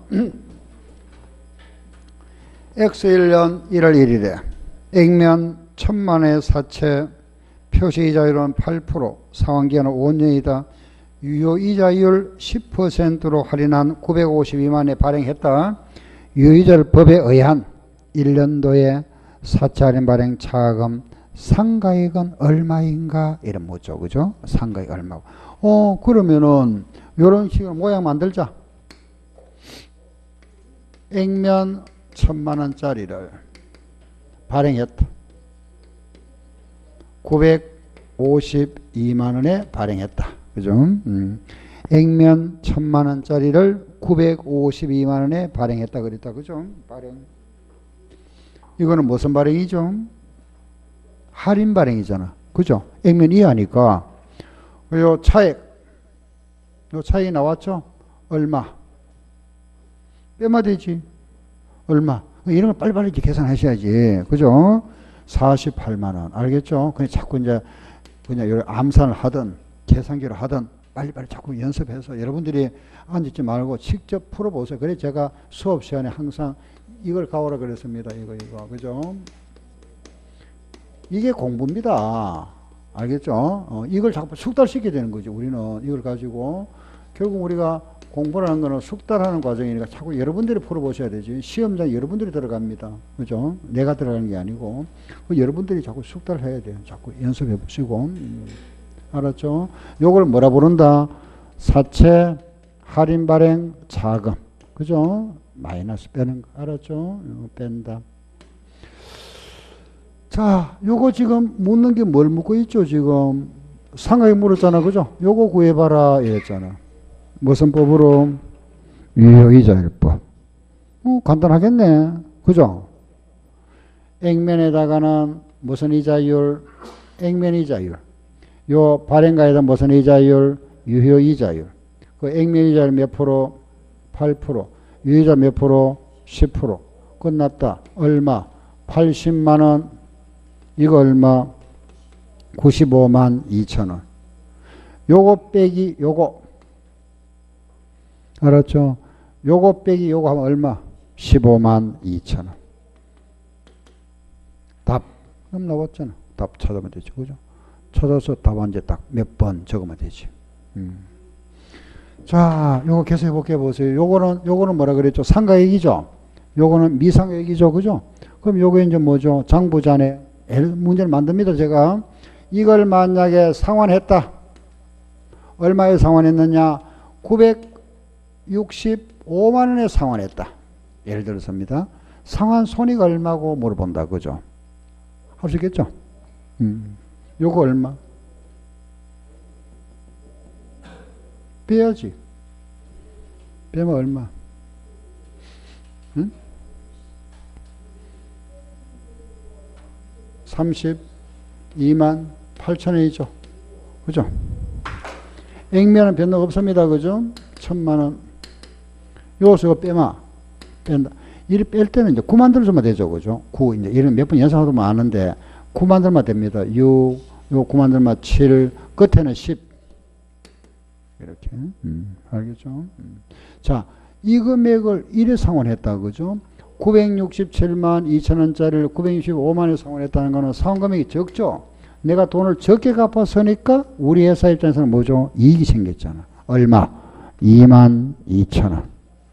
X1년 1월 1일에 액면 1000만의 사채 표시이자율은 8%, 상환기간은 5년이다. 유효이자율 10%로 할인한 952만에 발행했다. 유효이자율 법에 의한 1년도에 사채 할인 발행 차금 상가액은 얼마인가? 이런 묻죠. 그죠? 상가액 얼마고. 그러면은 요런 식으로 모양 만들자. 액면 1000만원짜리를 발행했다. 952만원에 발행했다. 그죠? 액면 1000만원짜리를 952만원에 발행했다. 그랬다. 그죠? 발행. 이거는 무슨 발행이죠? 할인 발행이잖아. 그죠? 액면 이하니까. 요 차액. 요 차액이 나왔죠? 얼마? 빼면 되지. 얼마? 이런 걸 빨리빨리 계산하셔야지. 그죠? 48만원. 알겠죠? 그냥 자꾸 이제, 그냥 암산을 하든, 계산기로 하든, 빨리빨리 자꾸 연습해서 여러분들이 앉지 말고 직접 풀어보세요. 그래 제가 수업 시간에 항상 이걸 가오라 그랬습니다. 이거. 그죠? 이게 공부입니다. 알겠죠? 이걸 자꾸 숙달시켜야 되는 거죠. 우리는 이걸 가지고. 결국 우리가 공부라는 거는 숙달하는 과정이니까 자꾸 여러분들이 풀어보셔야 되지. 시험장 여러분들이 들어갑니다. 그죠? 내가 들어가는 게 아니고. 여러분들이 자꾸 숙달해야 돼요. 자꾸 연습해 보시고. 알았죠? 요걸 뭐라 부른다? 사채, 할인 발행, 자금. 그죠? 마이너스 빼는 거. 알았죠? 뺀다. 자, 요거 지금 묻는 게 뭘 묻고 있죠, 지금? 상하게 물었잖아, 그죠? 요거 구해봐라, 이랬잖아. 무슨 법으로? 유효이자율법. 간단하겠네. 그죠? 액면에다가는 무슨 이자율? 액면이자율. 요 발행가에다 무슨 이자율? 유효이자율. 그 액면이자율 몇 프로? 8%. 유효이자 몇 프로? 10%. 끝났다. 얼마? 80만원. 이거 얼마? 95만 2천원. 요거 빼기 요거. 알았죠? 요거 빼기 요거 하면 얼마? 15만 2천원. 답. 그럼 나왔잖아. 답 찾으면 되죠. 그죠? 찾아서 답안지 딱 몇 번 적으면 되지. 자, 요거 계속 해볼게 보세요. 요거는 뭐라 그랬죠? 상가액이죠? 요거는 미상액이죠. 그죠? 그럼 요거 이제 뭐죠? 장부자네. 문제를 만듭니다. 제가. 이걸 만약에 상환했다. 얼마에 상환했느냐? 965만원에 상환했다. 예를 들어서입니다. 상환 손익 얼마고 물어본다. 그죠? 할 수 있겠죠? 요거 얼마? 빼야지. 빼면 얼마? 응? 32만 8천원이죠. 그죠? 액면은 변동 없습니다. 그죠? 1000만원. 요것을 이거 뺀다. 이를 뺄 때는 이제 9 만들어주면 되죠. 그죠? 9. 이제 이런 몇 번 연상하면 아는데, 9 만들면 됩니다. 6, 요 9 만들면 7, 끝에는 10. 이렇게. 알겠죠? 자, 이 금액을 1에 상환했다. 그죠? 967만 2천원짜리를 965만원에 상환했다는 거는 상환금액이 적죠? 내가 돈을 적게 갚았으니까 우리 회사 입장에서는 뭐죠? 이익이 생겼잖아. 얼마? 2만 2천원.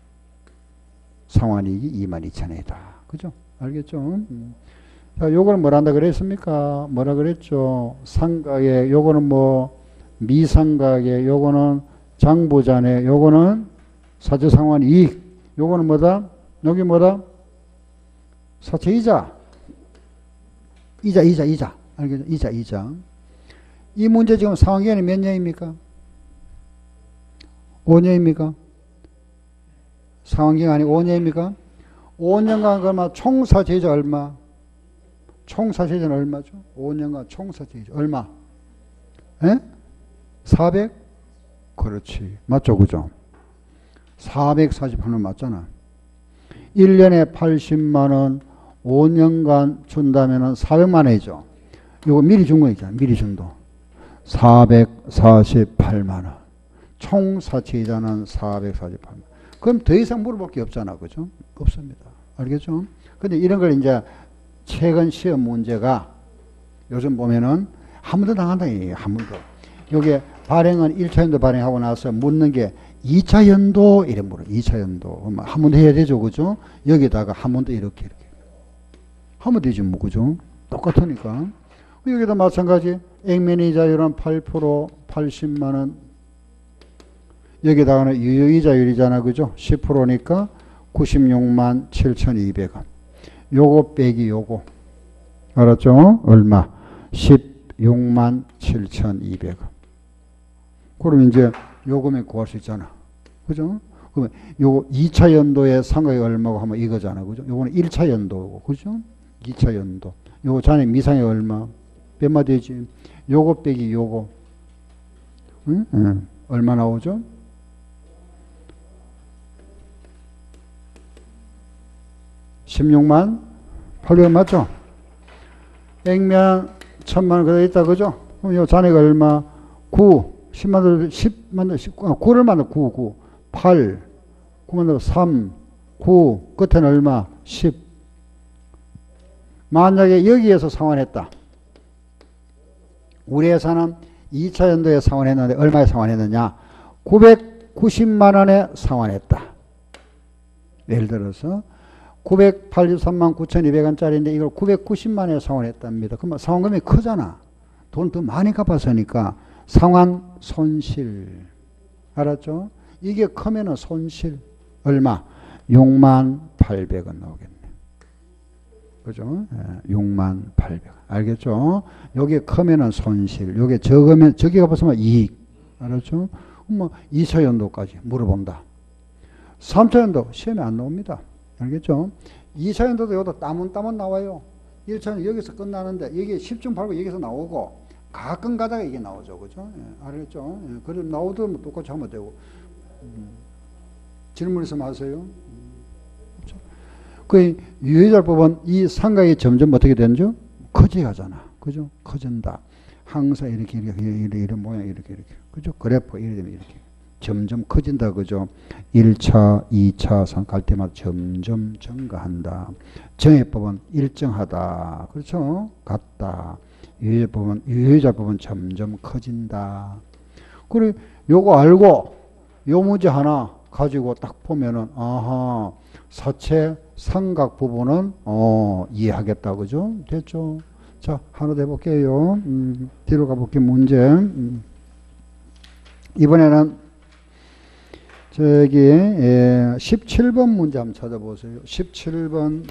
상환이익이 2만 2천원이다. 그죠? 알겠죠? 자, 요거는 뭐라 한다 그랬습니까? 뭐라 그랬죠? 상가액, 요거는 뭐, 미상가액, 요거는 장부자네, 요거는 사채상환 이익, 요거는 뭐다? 여기 뭐다? 사채이자. 이자. 알겠죠? 이자. 이 문제 지금 상환기간이 몇 년입니까? 5년입니까? 상환기간이 5년입니까? 5년간 그러면 총사채이자 얼마? 총사채이자는 얼마죠? 5년간 총사채이자 얼마? 에? 400? 그렇지. 맞죠? 그죠? 448원 맞잖아. 1년에 80만원, 5년간 준다면은 400만 원이죠. 요거 미리 준 거 있잖아요. 미리 준 돈. 448만 원. 총 사채이자는 448만 원. 그럼 더 이상 물어볼 게 없잖아. 그죠? 없습니다. 알겠죠? 근데 이런 걸 이제 최근 시험 문제가 요즘 보면은 한 번 더 당한다. 한 번 더. 요게 발행은 1차 연도 발행하고 나서 묻는 게 2차 연도 이래 물어. 2차 연도. 한 번 더 해야 되죠. 그죠? 여기다가 한 번 더 이렇게. 하면 되지 뭐. 그죠? 똑같으니까. 여기도 마찬가지. 액면이자율은 8% 80만 원. 여기다가는 유효이자율이잖아. 그죠? 10%니까 96만 7,200원. 요거 빼기 요거. 알았죠? 얼마? 16만 7,200원. 그럼 이제 요금액 구할 수 있잖아. 그죠? 그러면 요거 2차 연도의 상각이 얼마고 하면 이거잖아. 그죠? 요거는 1차 연도고. 그죠? 2차 연도. 요거 잔액 미상이 얼마? 몇마 되지? 요거 빼기 요거. 응? 응. 얼마 나오죠? 16만 800원 맞죠? 액면 1000만 원 그대로 있다. 그죠? 그럼 요 잔액 얼마? 9. 10만 원, 10만 원, 9를 만나 9, 8, 9만 원, 3, 9, 끝에는 얼마? 10. 만약에 여기에서 상환했다. 우리 회사는 2차 연도에 상환했는데 얼마에 상환했느냐? 990만 원에 상환했다. 예를 들어서 983만 9,200원짜리인데 이걸 990만 원에 상환했답니다. 그러면 상환금이 크잖아. 돈 더 많이 갚았으니까 상환 손실. 알았죠? 이게 크면은 손실. 얼마? 6만 800원 나오겠네. 그죠? 6만 800원. 알겠죠? 요게 크면은 손실. 요게 적으면, 저기가 벌써 이익. 알았죠? 뭐, 2차 연도까지 물어본다. 3차 연도 시험에 안 나옵니다. 알겠죠? 2차 연도도 여기다 따문 나와요. 1차는 여기서 끝나는데, 여기 10중 8구 여기서 나오고, 가끔 가다가 이게 나오죠. 그죠? 알겠죠? 그래, 나오도 뭐 똑같이 하면 되고. 질문 있으면 하세요. 그렇죠? 그 유효자법은 이 상각이 점점 어떻게 되는죠? 커져가잖아. 그죠? 커진다. 항상 이렇게 모양 이렇게. 그죠? 그래프 이렇게 되면 이렇게. 점점 커진다. 그죠? 1차, 2차, 3차 갈 때마다 점점 증가한다. 정해법은 일정하다. 그렇죠? 같다. 유효자법은 점점 커진다. 그래, 요거 알고, 요 문제 하나 가지고 딱 보면은, 아하, 사채 삼각 부분은, 이해하겠다. 그죠? 됐죠? 자, 하나 더 해볼게요. 뒤로 가볼게요. 문제. 이번에는, 저기, 17번 문제 한번 찾아보세요. 17번.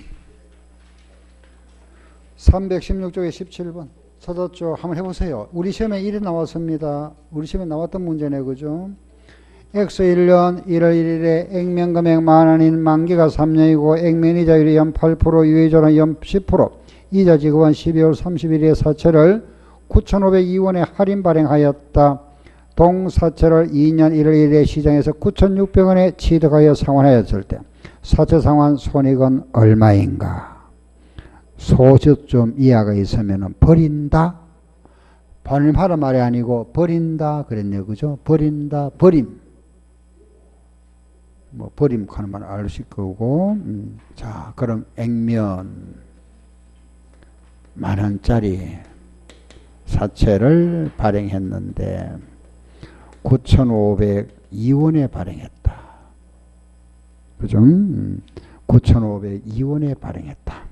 316쪽에 17번. 찾았죠? 한번 해보세요. 우리 시험에 1이 나왔습니다. 우리 시험에 나왔던 문제네. 그죠? X 1년 1월 1일에 액면금액 만원인 만기가 3년이고 액면이자율이 연 8%, 유예조는 연 10%, 이자 지급은 12월 30일에 사채를 9,502원에 할인 발행하였다. 동사채를 2년 1월 1일에 시장에서 9,600원에 취득하여 상환하였을 때 사채 상환 손익은 얼마인가? 소수점 이하가 있으면 버린다. 발림하란 말이 아니고 버린다 그랬네요. 그죠? 버린다. 버림. 뭐 버림 하는 말 아실 거고. 자, 그럼 액면 만원짜리 사채를 발행했는데 9,502원에 발행했다. 그죠? 9,502원에 발행했다.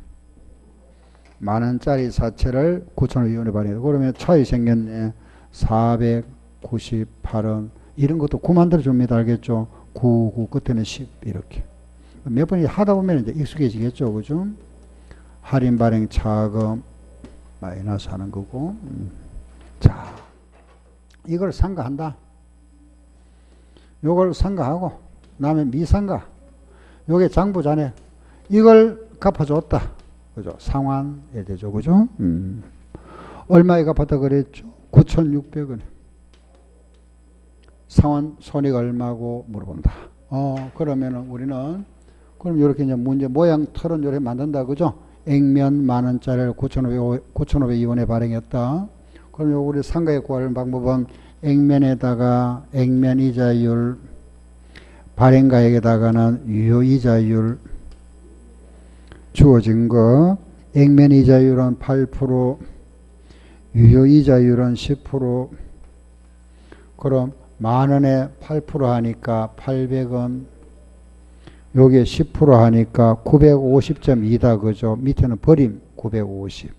만원짜리 사채를 9,502원에 발행했다. 그러면 차이 생겼네. 498원. 이런 것도 9 만들어줍니다. 알겠죠? 9 끝에는 10 이렇게. 몇 번 하다 보면 이제 익숙해지겠죠. 그죠? 할인 발행 차금 마이너스 하는 거고. 자, 이걸 상가한다. 요걸 상가하고, 다음에 미상가. 요게 장부자네. 이걸 갚아줬다. 그죠? 상환해야 되죠. 그죠? 얼마에 갚았다 그랬죠? 9,600원. 상환 손익 얼마고 물어본다. 그러면은 우리는, 그럼 이렇게 이제 문제 모양 틀은 이렇게 만든다. 그죠? 액면 10,000원짜리를 9,502원에 발행했다. 그럼 요 우리 상가액 구하는 방법은 액면에다가 액면 이자율, 발행가액에다가는 유효이자율 주어진 거, 액면 이자율은 8%, 유효이자율은 10%. 그럼 10,000원에 8% 하니까 800원, 요게 10% 하니까 950.2다. 그죠? 밑에는 버림 950.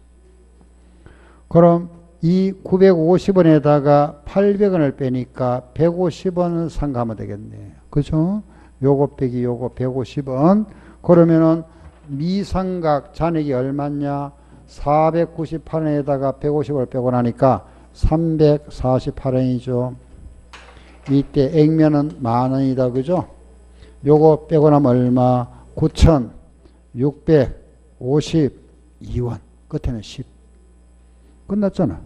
그럼 이 950원에다가 800원을 빼니까 150원을 상가하면 되겠네. 그죠? 요거 빼기 요거 150원. 그러면은 미상각 잔액이 얼마냐? 498원에다가 150원을 빼고 나니까 348원이죠. 이때 액면은 10,000원이다. 그죠? 요거 빼고 나면 얼마? 9,652원. 끝에는 10. 끝났잖아.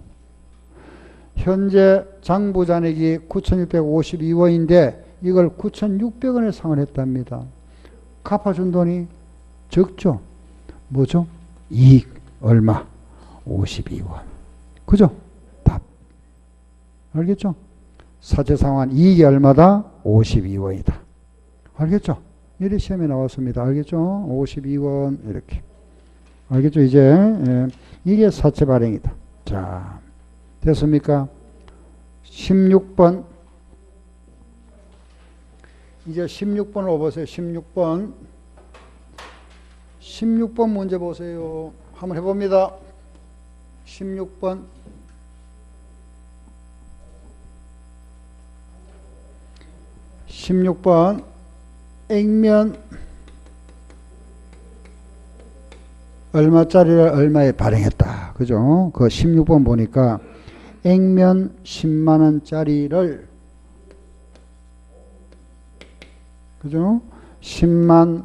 현재 장부잔액이 9,652원인데 이걸 9,600원에 상환했답니다. 갚아준 돈이 적죠? 뭐죠? 이익 얼마? 52원. 그죠? 답. 알겠죠? 사채상환 이익이 얼마다? 52원이다. 알겠죠? 이래 시험에 나왔습니다. 알겠죠? 52원 이렇게. 알겠죠? 이제 예. 이게 사채 발행이다. 자, 됐습니까? 16번. 이제 16번을 보세요. 16번. 16번 문제 보세요. 한번 해봅니다. 16번. 16번. 액면 얼마짜리를 얼마에 발행했다. 그죠? 그 16번 보니까 액면 10만원짜리를 그죠? 10만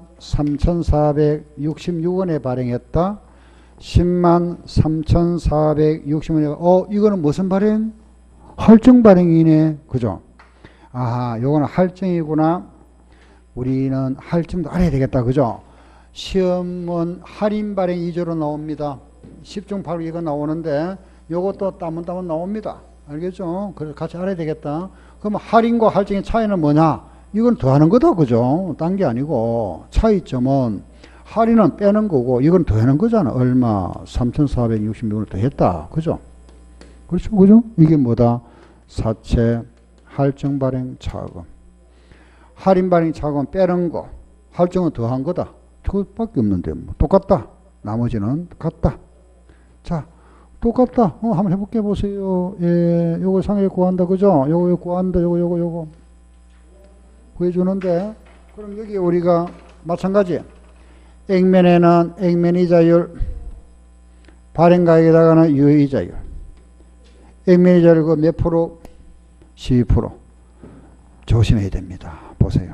3,466원에 발행했다. 10만 3,460원에 이거는 무슨 발행? 할증 발행이네. 그죠? 아하, 요거는 할증이구나. 우리는 할증도 알아야 되겠다. 그죠? 시험은 할인 발행 2조로 나옵니다. 10중 8구 이거 나오는데 요것도 따문따문 나옵니다. 알겠죠? 그래서 같이 알아야 되겠다. 그럼 할인과 할증의 차이는 뭐냐? 이건 더하는 거다. 그죠? 딴 게 아니고 차이점은 할인은 빼는 거고 이건 더하는 거잖아. 얼마? 3,466원을 더했다. 그죠? 그렇죠? 그죠? 이게 뭐다? 사채 할증 발행 차금. 할인 발행 차금 빼는 거, 할증은 더한 거다. 그것밖에 없는데 뭐 똑같다. 나머지는 같다. 자, 똑같다. 한번 해볼게 보세요. 예, 요거 상해 구한다. 그죠? 요거 구한다. 요거 구해주는데 그럼 여기 우리가 마찬가지 액면에는 액면 이자율, 발행가액에다가는 유효이자율. 액면 이자율 그 몇 프로? 12%. 조심해야 됩니다. 보세요.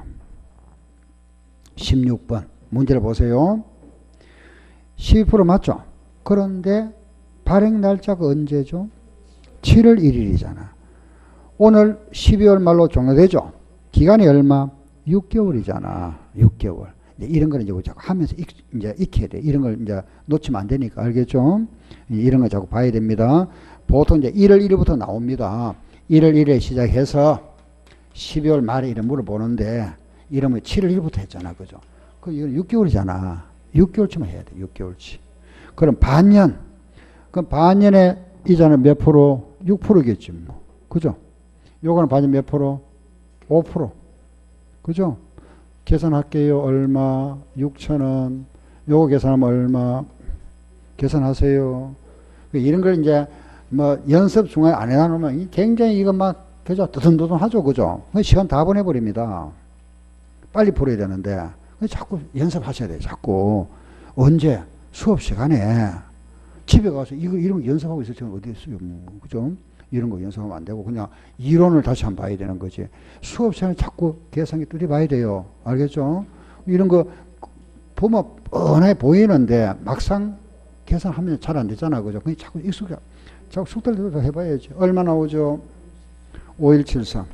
16번 문제를 보세요. 12% 맞죠? 그런데 발행 날짜가 언제죠? 7월 1일이잖아. 오늘 12월 말로 종료되죠? 기간이 얼마? 6개월이잖아. 6개월. 이런 거는 이제 자꾸 하면서 이제 익혀야 돼. 이런 걸 이제 놓치면 안 되니까. 알겠죠? 이런 거 자꾸 봐야 됩니다. 보통 이제 1월 1일부터 나옵니다. 1월 1일에 시작해서 12월 말에 이름 물어보는데 이름을 7월 1일부터 했잖아. 그죠? 이건 6개월이잖아. 6개월치만 해야 돼. 6개월치. 그럼 반년. 그럼 반년에 이자는 몇 프로? 6%겠지 뭐. 그죠? 요거는 반년 몇 프로? 5%. 그죠? 계산할게요. 얼마? 6,000원. 요거 계산하면 얼마? 계산하세요. 이런 걸 이제 뭐 연습 중간에 안 해놓으면 굉장히 이거 막 그죠? 두둥두둥 하죠. 그죠? 시간 다 보내버립니다. 빨리 풀어야 되는데 자꾸 연습하셔야 돼요. 자꾸 언제? 수업 시간에 집에 가서 이런 거 연습하고 있을 때는 어디 있어요? 그죠? 이런 거 연습하면 안 되고 그냥 이론을 다시 한번 봐야 되는 거지. 수업 시간에 자꾸 계산기 뚜려봐야 돼요. 알겠죠? 이런 거 보면 뻔하게 보이는데 막상 계산하면 잘 안 되잖아. 그죠? 그냥 자꾸 자꾸 숙달대로 해봐야지. 얼마 나오죠? 5173.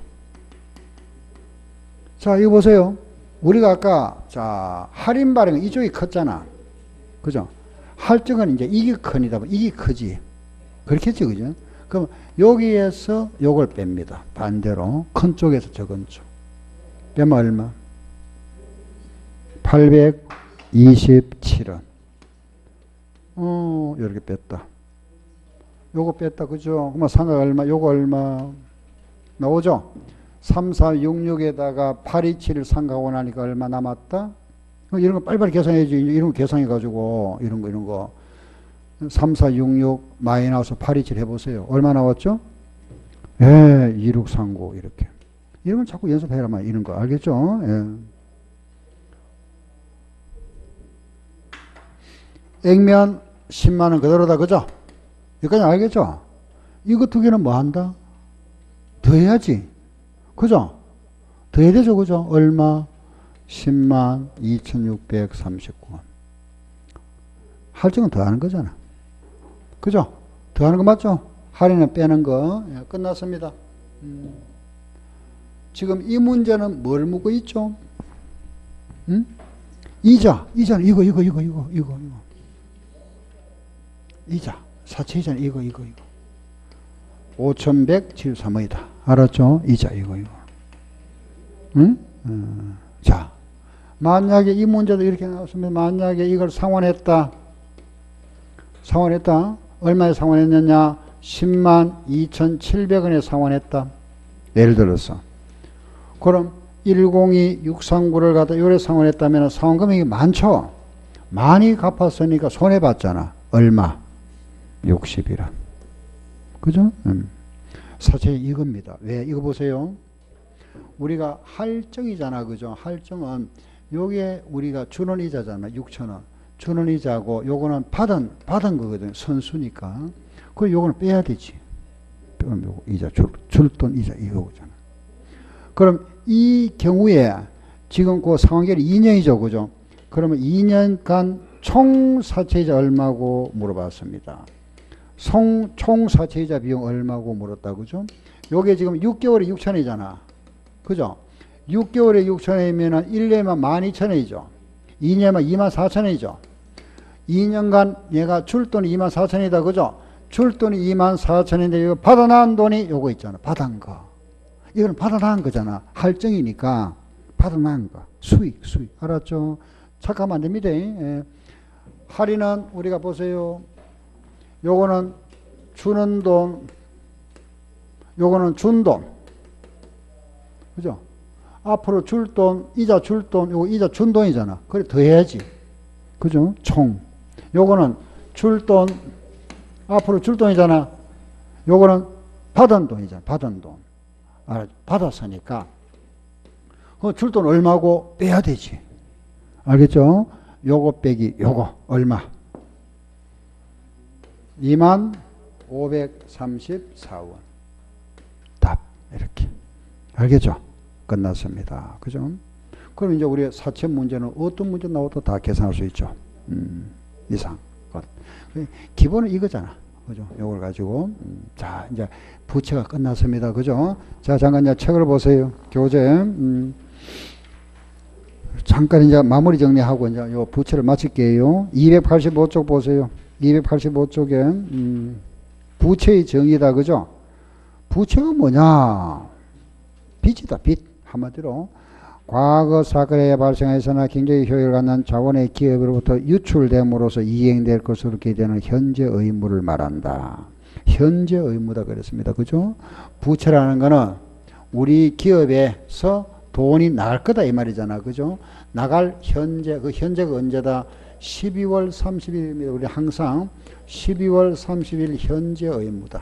자, 이거 보세요. 우리가 아까, 자, 할인 발행 이쪽이 컸잖아. 그죠? 할증은 이제 이게 커니다. 이게 크지. 그렇겠지, 그죠? 그럼 여기에서 요걸 뺍니다. 반대로. 큰 쪽에서 적은 쪽. 빼면 얼마? 827원. 이렇게 뺐다. 요거 뺐다, 그죠? 그러면 상가 얼마? 요거 얼마? 나오죠? 3466에다가 827을 상가하고 나니까 얼마 남았다? 이런 거 빨리빨리 계산해야지. 이런 거 계산해가지고, 이런 거. 3466 마이너스 827 해보세요. 얼마 나왔죠? 예, 2639, 이렇게. 이런 건 자꾸 연습해라만, 이런 거. 알겠죠? 예. 액면 10만원 그대로다, 그죠? 여기까지 알겠죠? 이거 두 개는 뭐 한다? 더해야지. 그죠? 더해야 되죠, 그죠? 얼마? 10만 2639원. 할증은 더하는 거잖아. 그죠? 더하는 거 맞죠? 할인은 빼는 거. 예, 끝났습니다. 지금 이 문제는 뭘 묻고 있죠? 응? 이자는 이거. 이자. 사채이자는 이거. 5173원이다. 알았죠? 이자, 이거. 응? 자. 만약에 이 문제도 이렇게 나왔으면, 만약에 이걸 상환했다. 얼마에 상환했느냐? 10만 2,700원에 상환했다. 예를 들어서. 그럼 102639를 갖다 요래 상환했다면 상환금액이 많죠? 많이 갚았으니까 손해봤잖아. 얼마? 60이라. 그죠? 사실 이겁니다. 왜? 이거 보세요. 우리가 할증이잖아. 그죠? 할증은 요게 우리가 주는 이자잖아. 6,000원. 주는 이자고 요거는 받은 거거든. 선수니까. 그럼 요거는 빼야 되지. 그럼 요거 이자, 줄돈 이자 이거잖아. 그럼 이 경우에 지금 그 상환기간이 2년이죠. 그죠? 그러면 2년간 총 사채이자 얼마고 물어봤습니다. 총 사채이자 비용 얼마고 물었다. 그죠? 요게 지금 6개월에 6,000원이잖아. 그죠? 6개월에 6,000원이면 1년이면 12,000원이죠. 2년이면 24,000원이죠. 2년간 얘가 줄 돈이 24,000원이다. 그죠? 줄 돈이 24,000원인데 이거 받아난 돈이 요거 있잖아. 받은 거. 이건 받아난 거잖아. 할증이니까 받아난 거. 수익. 알았죠? 착각하면 안 됩니다. 예. 할인은 우리가 보세요. 요거는 주는 돈, 요거는 준 돈. 그죠? 앞으로 줄 돈, 이자 줄 돈, 요거 이자 준 돈이잖아. 그래, 더해야지. 그죠? 총. 요거는 줄 돈, 앞으로 줄 돈이잖아. 요거는 받은 돈이잖아. 받은 돈. 받았으니까. 그 줄 돈 얼마고 빼야 되지. 알겠죠? 요거 빼기 요거 얼마? 25,534원. 답. 이렇게. 알겠죠? 끝났습니다. 그죠? 그럼 이제 우리 사채 문제는 어떤 문제 나와도 다 계산할 수 있죠. 이상. 기본은 이거잖아. 그죠? 요걸 가지고. 자, 이제 부채가 끝났습니다. 그죠? 자, 잠깐 이제 책을 보세요. 교재. 잠깐 이제 마무리 정리하고 이제 요 부채를 마칠게요. 285쪽 보세요. 285쪽에, 부채의 정의다. 그죠? 부채가 뭐냐? 빚이다, 빚. 한마디로. 과거 사건에 발생해서나 경제의 효율을 갖는 자본의 기업으로부터 유출됨으로써 이행될 것으로 기대되는 현재 의무를 말한다. 현재 의무다 그랬습니다. 그죠? 부채라는 거는 우리 기업에서 돈이 나갈 거다 이 말이잖아. 그죠? 나갈 현재, 그 현재가 언제다? 12월 30일입니다. 우리 항상 12월 30일 현재 의무다.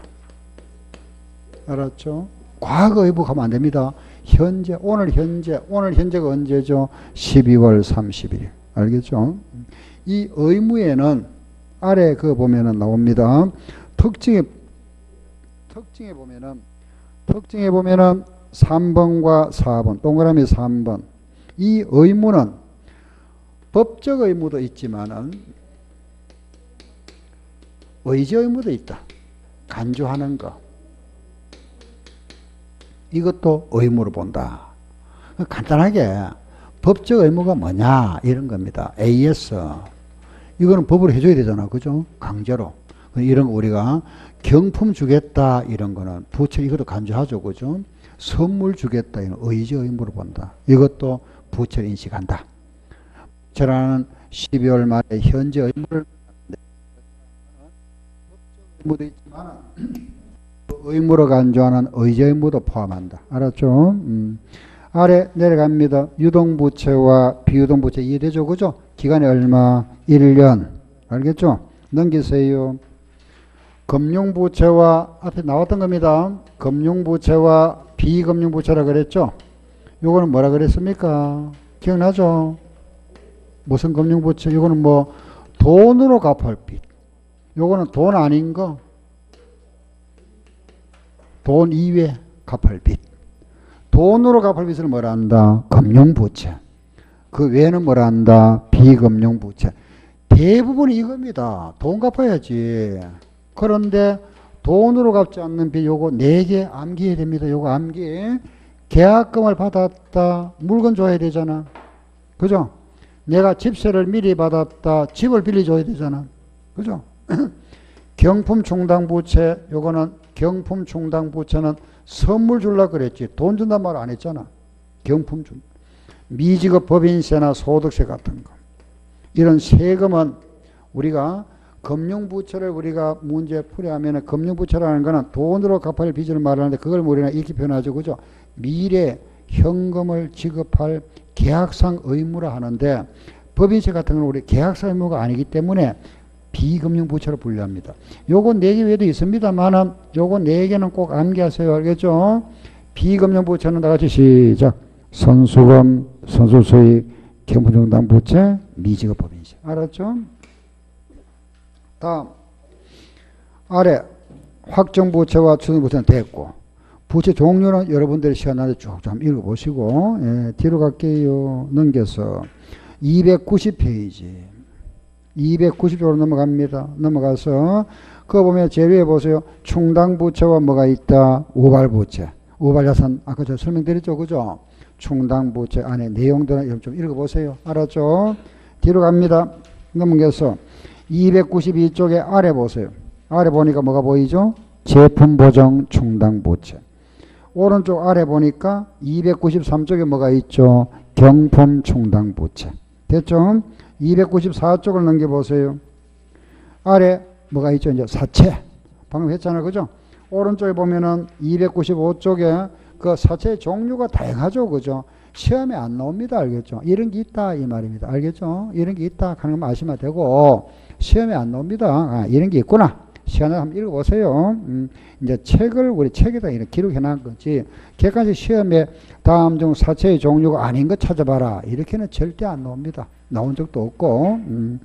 알았죠? 과거 의무 가면 안 됩니다. 현재, 오늘 현재가 언제죠? 12월 30일. 알겠죠? 이 의무에는 아래 그 보면은 나옵니다. 특징에 보면은 3번과 4번, 동그라미 3번. 이 의무는 법적 의무도 있지만은 의지 의무도 있다. 간주하는 거. 이것도 의무로 본다. 간단하게 법적 의무가 뭐냐 이런 겁니다. AS 이거는 법으로 해줘야 되잖아. 그죠? 강제로. 이런 거 우리가 경품 주겠다 이런 거는 부처 이것도 간주하죠. 그죠? 선물 주겠다 이런 의지 의무로 본다. 이것도 부처를 인식한다. 부처라는 12월 말에 현재 의무를 의무도 있지만 의무로 간주하는 의지 의무도 포함한다. 알았죠? 아래 내려갑니다. 유동부채와 비유동부채 이해되죠? 그죠? 기간이 얼마? 1년. 알겠죠? 넘기세요. 금융부채와 앞에 나왔던 겁니다. 금융부채와 비금융부채라 그랬죠? 요거는 뭐라 그랬습니까? 기억나죠? 무슨 금융부채? 요거는 뭐 돈으로 갚을 빚. 요거는 돈 아닌 거. 돈 이외 갚을 빚. 돈으로 갚을 빚을 뭐라 한다? 금융부채. 그 외에는 뭐라 한다? 비금융부채. 대부분이 이겁니다. 돈 갚아야지. 그런데 돈으로 갚지 않는 빚 요거 4개 암기해야 됩니다. 요거 암기. 계약금을 받았다. 물건 줘야 되잖아. 그죠? 내가 집세를 미리 받았다. 집을 빌려줘야 되잖아. 그죠? 경품 충당부채 요거는 경품 충당부채는 선물 줄라 그랬지. 돈 준단 말 안 했잖아. 경품 준. 미지급 법인세나 소득세 같은 거. 이런 세금은 우리가 금융부채를 우리가 문제 풀이하면 금융부채라는 거는 돈으로 갚을 빚을 말하는데 그걸 우리가 이렇게 표현하죠. 그죠? 미래 현금을 지급할 계약상 의무라 하는데 법인세 같은 건 우리 계약상 의무가 아니기 때문에 비금융부채로 분류합니다. 요거 4개 외에도 있습니다만은 요거 4개는 꼭 암기하세요. 알겠죠? 비금융부채는 다 같이 시작. 선수금, 선수수익, 경품정당부채, 미지급 법인세. 알았죠? 다음 아래 확정부채와 추정부채는 됐고 부채 종류는 여러분들이 시간 나는데 쭉 좀 읽어보시고 예, 뒤로 갈게요. 넘겨서 290페이지 290쪽으로 넘어갑니다. 넘어가서 그거 보면 제일 위에 보세요. 충당부채와 뭐가 있다? 우발부채. 우발자산 아까 제가 설명드렸죠. 그죠? 충당부채 안에 내용들은 좀 읽어보세요. 알았죠? 뒤로 갑니다. 넘겨서 292쪽에 아래 보세요. 아래 보니까 뭐가 보이죠? 제품보정 충당부채. 오른쪽 아래 보니까 293쪽에 뭐가 있죠? 경품 충당부채. 됐죠? 294쪽을 넘겨보세요. 아래 뭐가 있죠? 이제 사채. 방금 했잖아요. 그죠? 오른쪽에 보면은 295쪽에 그 사채의 종류가 다양하죠. 그죠? 시험에 안 나옵니다. 알겠죠? 이런 게 있다. 이 말입니다. 알겠죠? 이런 게 있다. 하는 거 아시면 되고, 시험에 안 나옵니다. 아, 이런 게 있구나. 시간을 한번 읽어보세요. 이제 책을 우리 책에다 이렇게 기록해 놓은 거지. 객관식 시험에 다음 중 사채의 종류가 아닌 것 찾아봐라. 이렇게는 절대 안 나옵니다. 나온 적도 없고.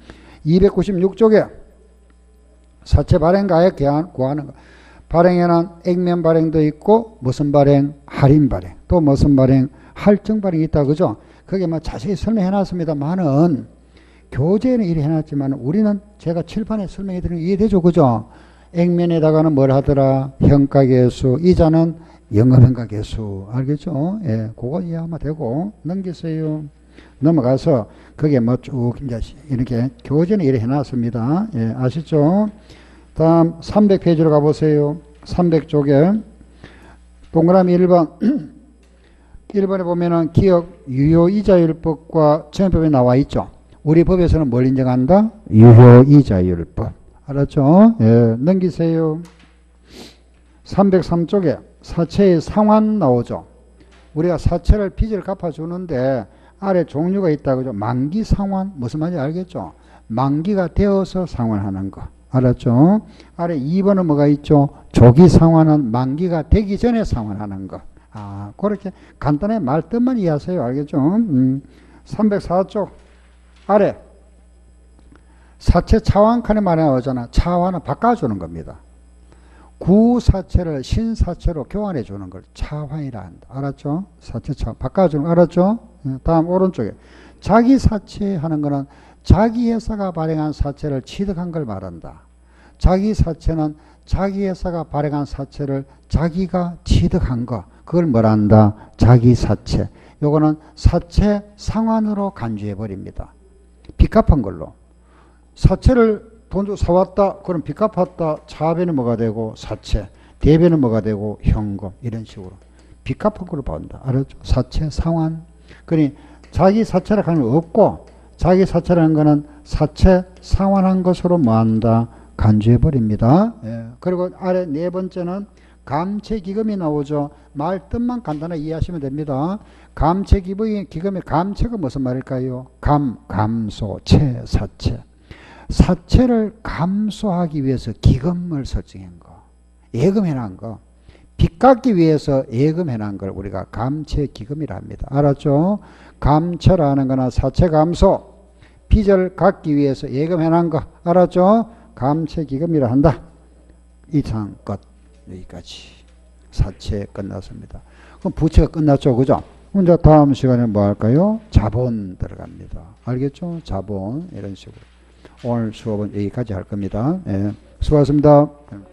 296쪽에 사채 발행가에 구하는 거. 발행에는 액면 발행도 있고 무슨 발행? 할인 발행. 또 무슨 발행? 할증 발행이 있다. 그죠? 그게 뭐 자세히 설명해 놨습니다만은 교재는 이래 해놨지만 우리는 제가 칠판에 설명해 드리는 거 이해되죠? 그죠? 액면에다가는 뭘 하더라? 현가계수, 이자는 영업현가계수. 알겠죠? 예, 그거 이해하면 되고, 넘기세요. 넘어가서, 그게 뭐 쭉, 이제 이렇게 교재는 이래 해놨습니다. 예, 아시죠? 다음 300페이지로 가보세요. 300쪽에, 동그라미 1번. 1번에 보면은 기업 유효이자율법과 정액법이 나와 있죠? 우리 법에서는 뭘 인정한다? 유효이자율법. 알았죠? 예, 넘기세요. 303쪽에 사채의 상환 나오죠? 우리가 사채를 빚을 갚아주는데 아래 종류가 있다. 그죠? 만기 상환. 무슨 말인지 알겠죠? 만기가 되어서 상환하는 거. 알았죠? 아래 2번은 뭐가 있죠? 조기 상환은 만기가 되기 전에 상환하는 거. 아, 그렇게 간단히 말뜻만 이해하세요. 알겠죠? 304쪽. 아래 사채 차환칸에 말이 나오잖아. 차환은 바꿔주는 겁니다. 구사채를 신사채로 교환해 주는 걸 차환이라 한다. 알았죠? 사채 차환 바꿔주는 거 알았죠? 다음 오른쪽에 자기 사채하는 거는 자기 회사가 발행한 사채를 취득한 걸 말한다. 자기 사채는 자기 회사가 발행한 사채를 자기가 취득한 거 그걸 뭐란다? 자기 사채. 요거는 사채 상환으로 간주해 버립니다. 빚 갚은 걸로. 사채를 돈 주고 사왔다. 그럼 빚 갚았다. 차변은 뭐가 되고 사채. 대변은 뭐가 되고 현금. 이런 식으로. 빚 갚은 걸로 본다. 알았죠? 사채, 상환. 그러니 자기 사채를 하는 거 없고 자기 사채라는 거는 사채 상환한 것으로 뭐한다? 간주해버립니다. 예. 그리고 아래 네 번째는 감채기금이 나오죠. 말 뜻만 간단하게 이해하시면 됩니다. 감채기금의 감채가 무슨 말일까요? 감소, 사채. 사채를 감소하기 위해서 기금을 설정한 거. 예금해놓은 거. 빚 갚기 위해서 예금해놓은 걸 우리가 감채기금이라 합니다. 알았죠? 감채라는 거나 사채 감소, 빚을 갚기 위해서 예금해놓은 거. 알았죠? 감채기금이라 한다. 이상 끝. 여기까지. 사채 끝났습니다. 그럼 부채가 끝났죠. 그죠? 이제 다음 시간에 뭐 할까요? 자본 들어갑니다. 알겠죠? 자본. 이런 식으로. 오늘 수업은 여기까지 할 겁니다. 예. 수고하셨습니다.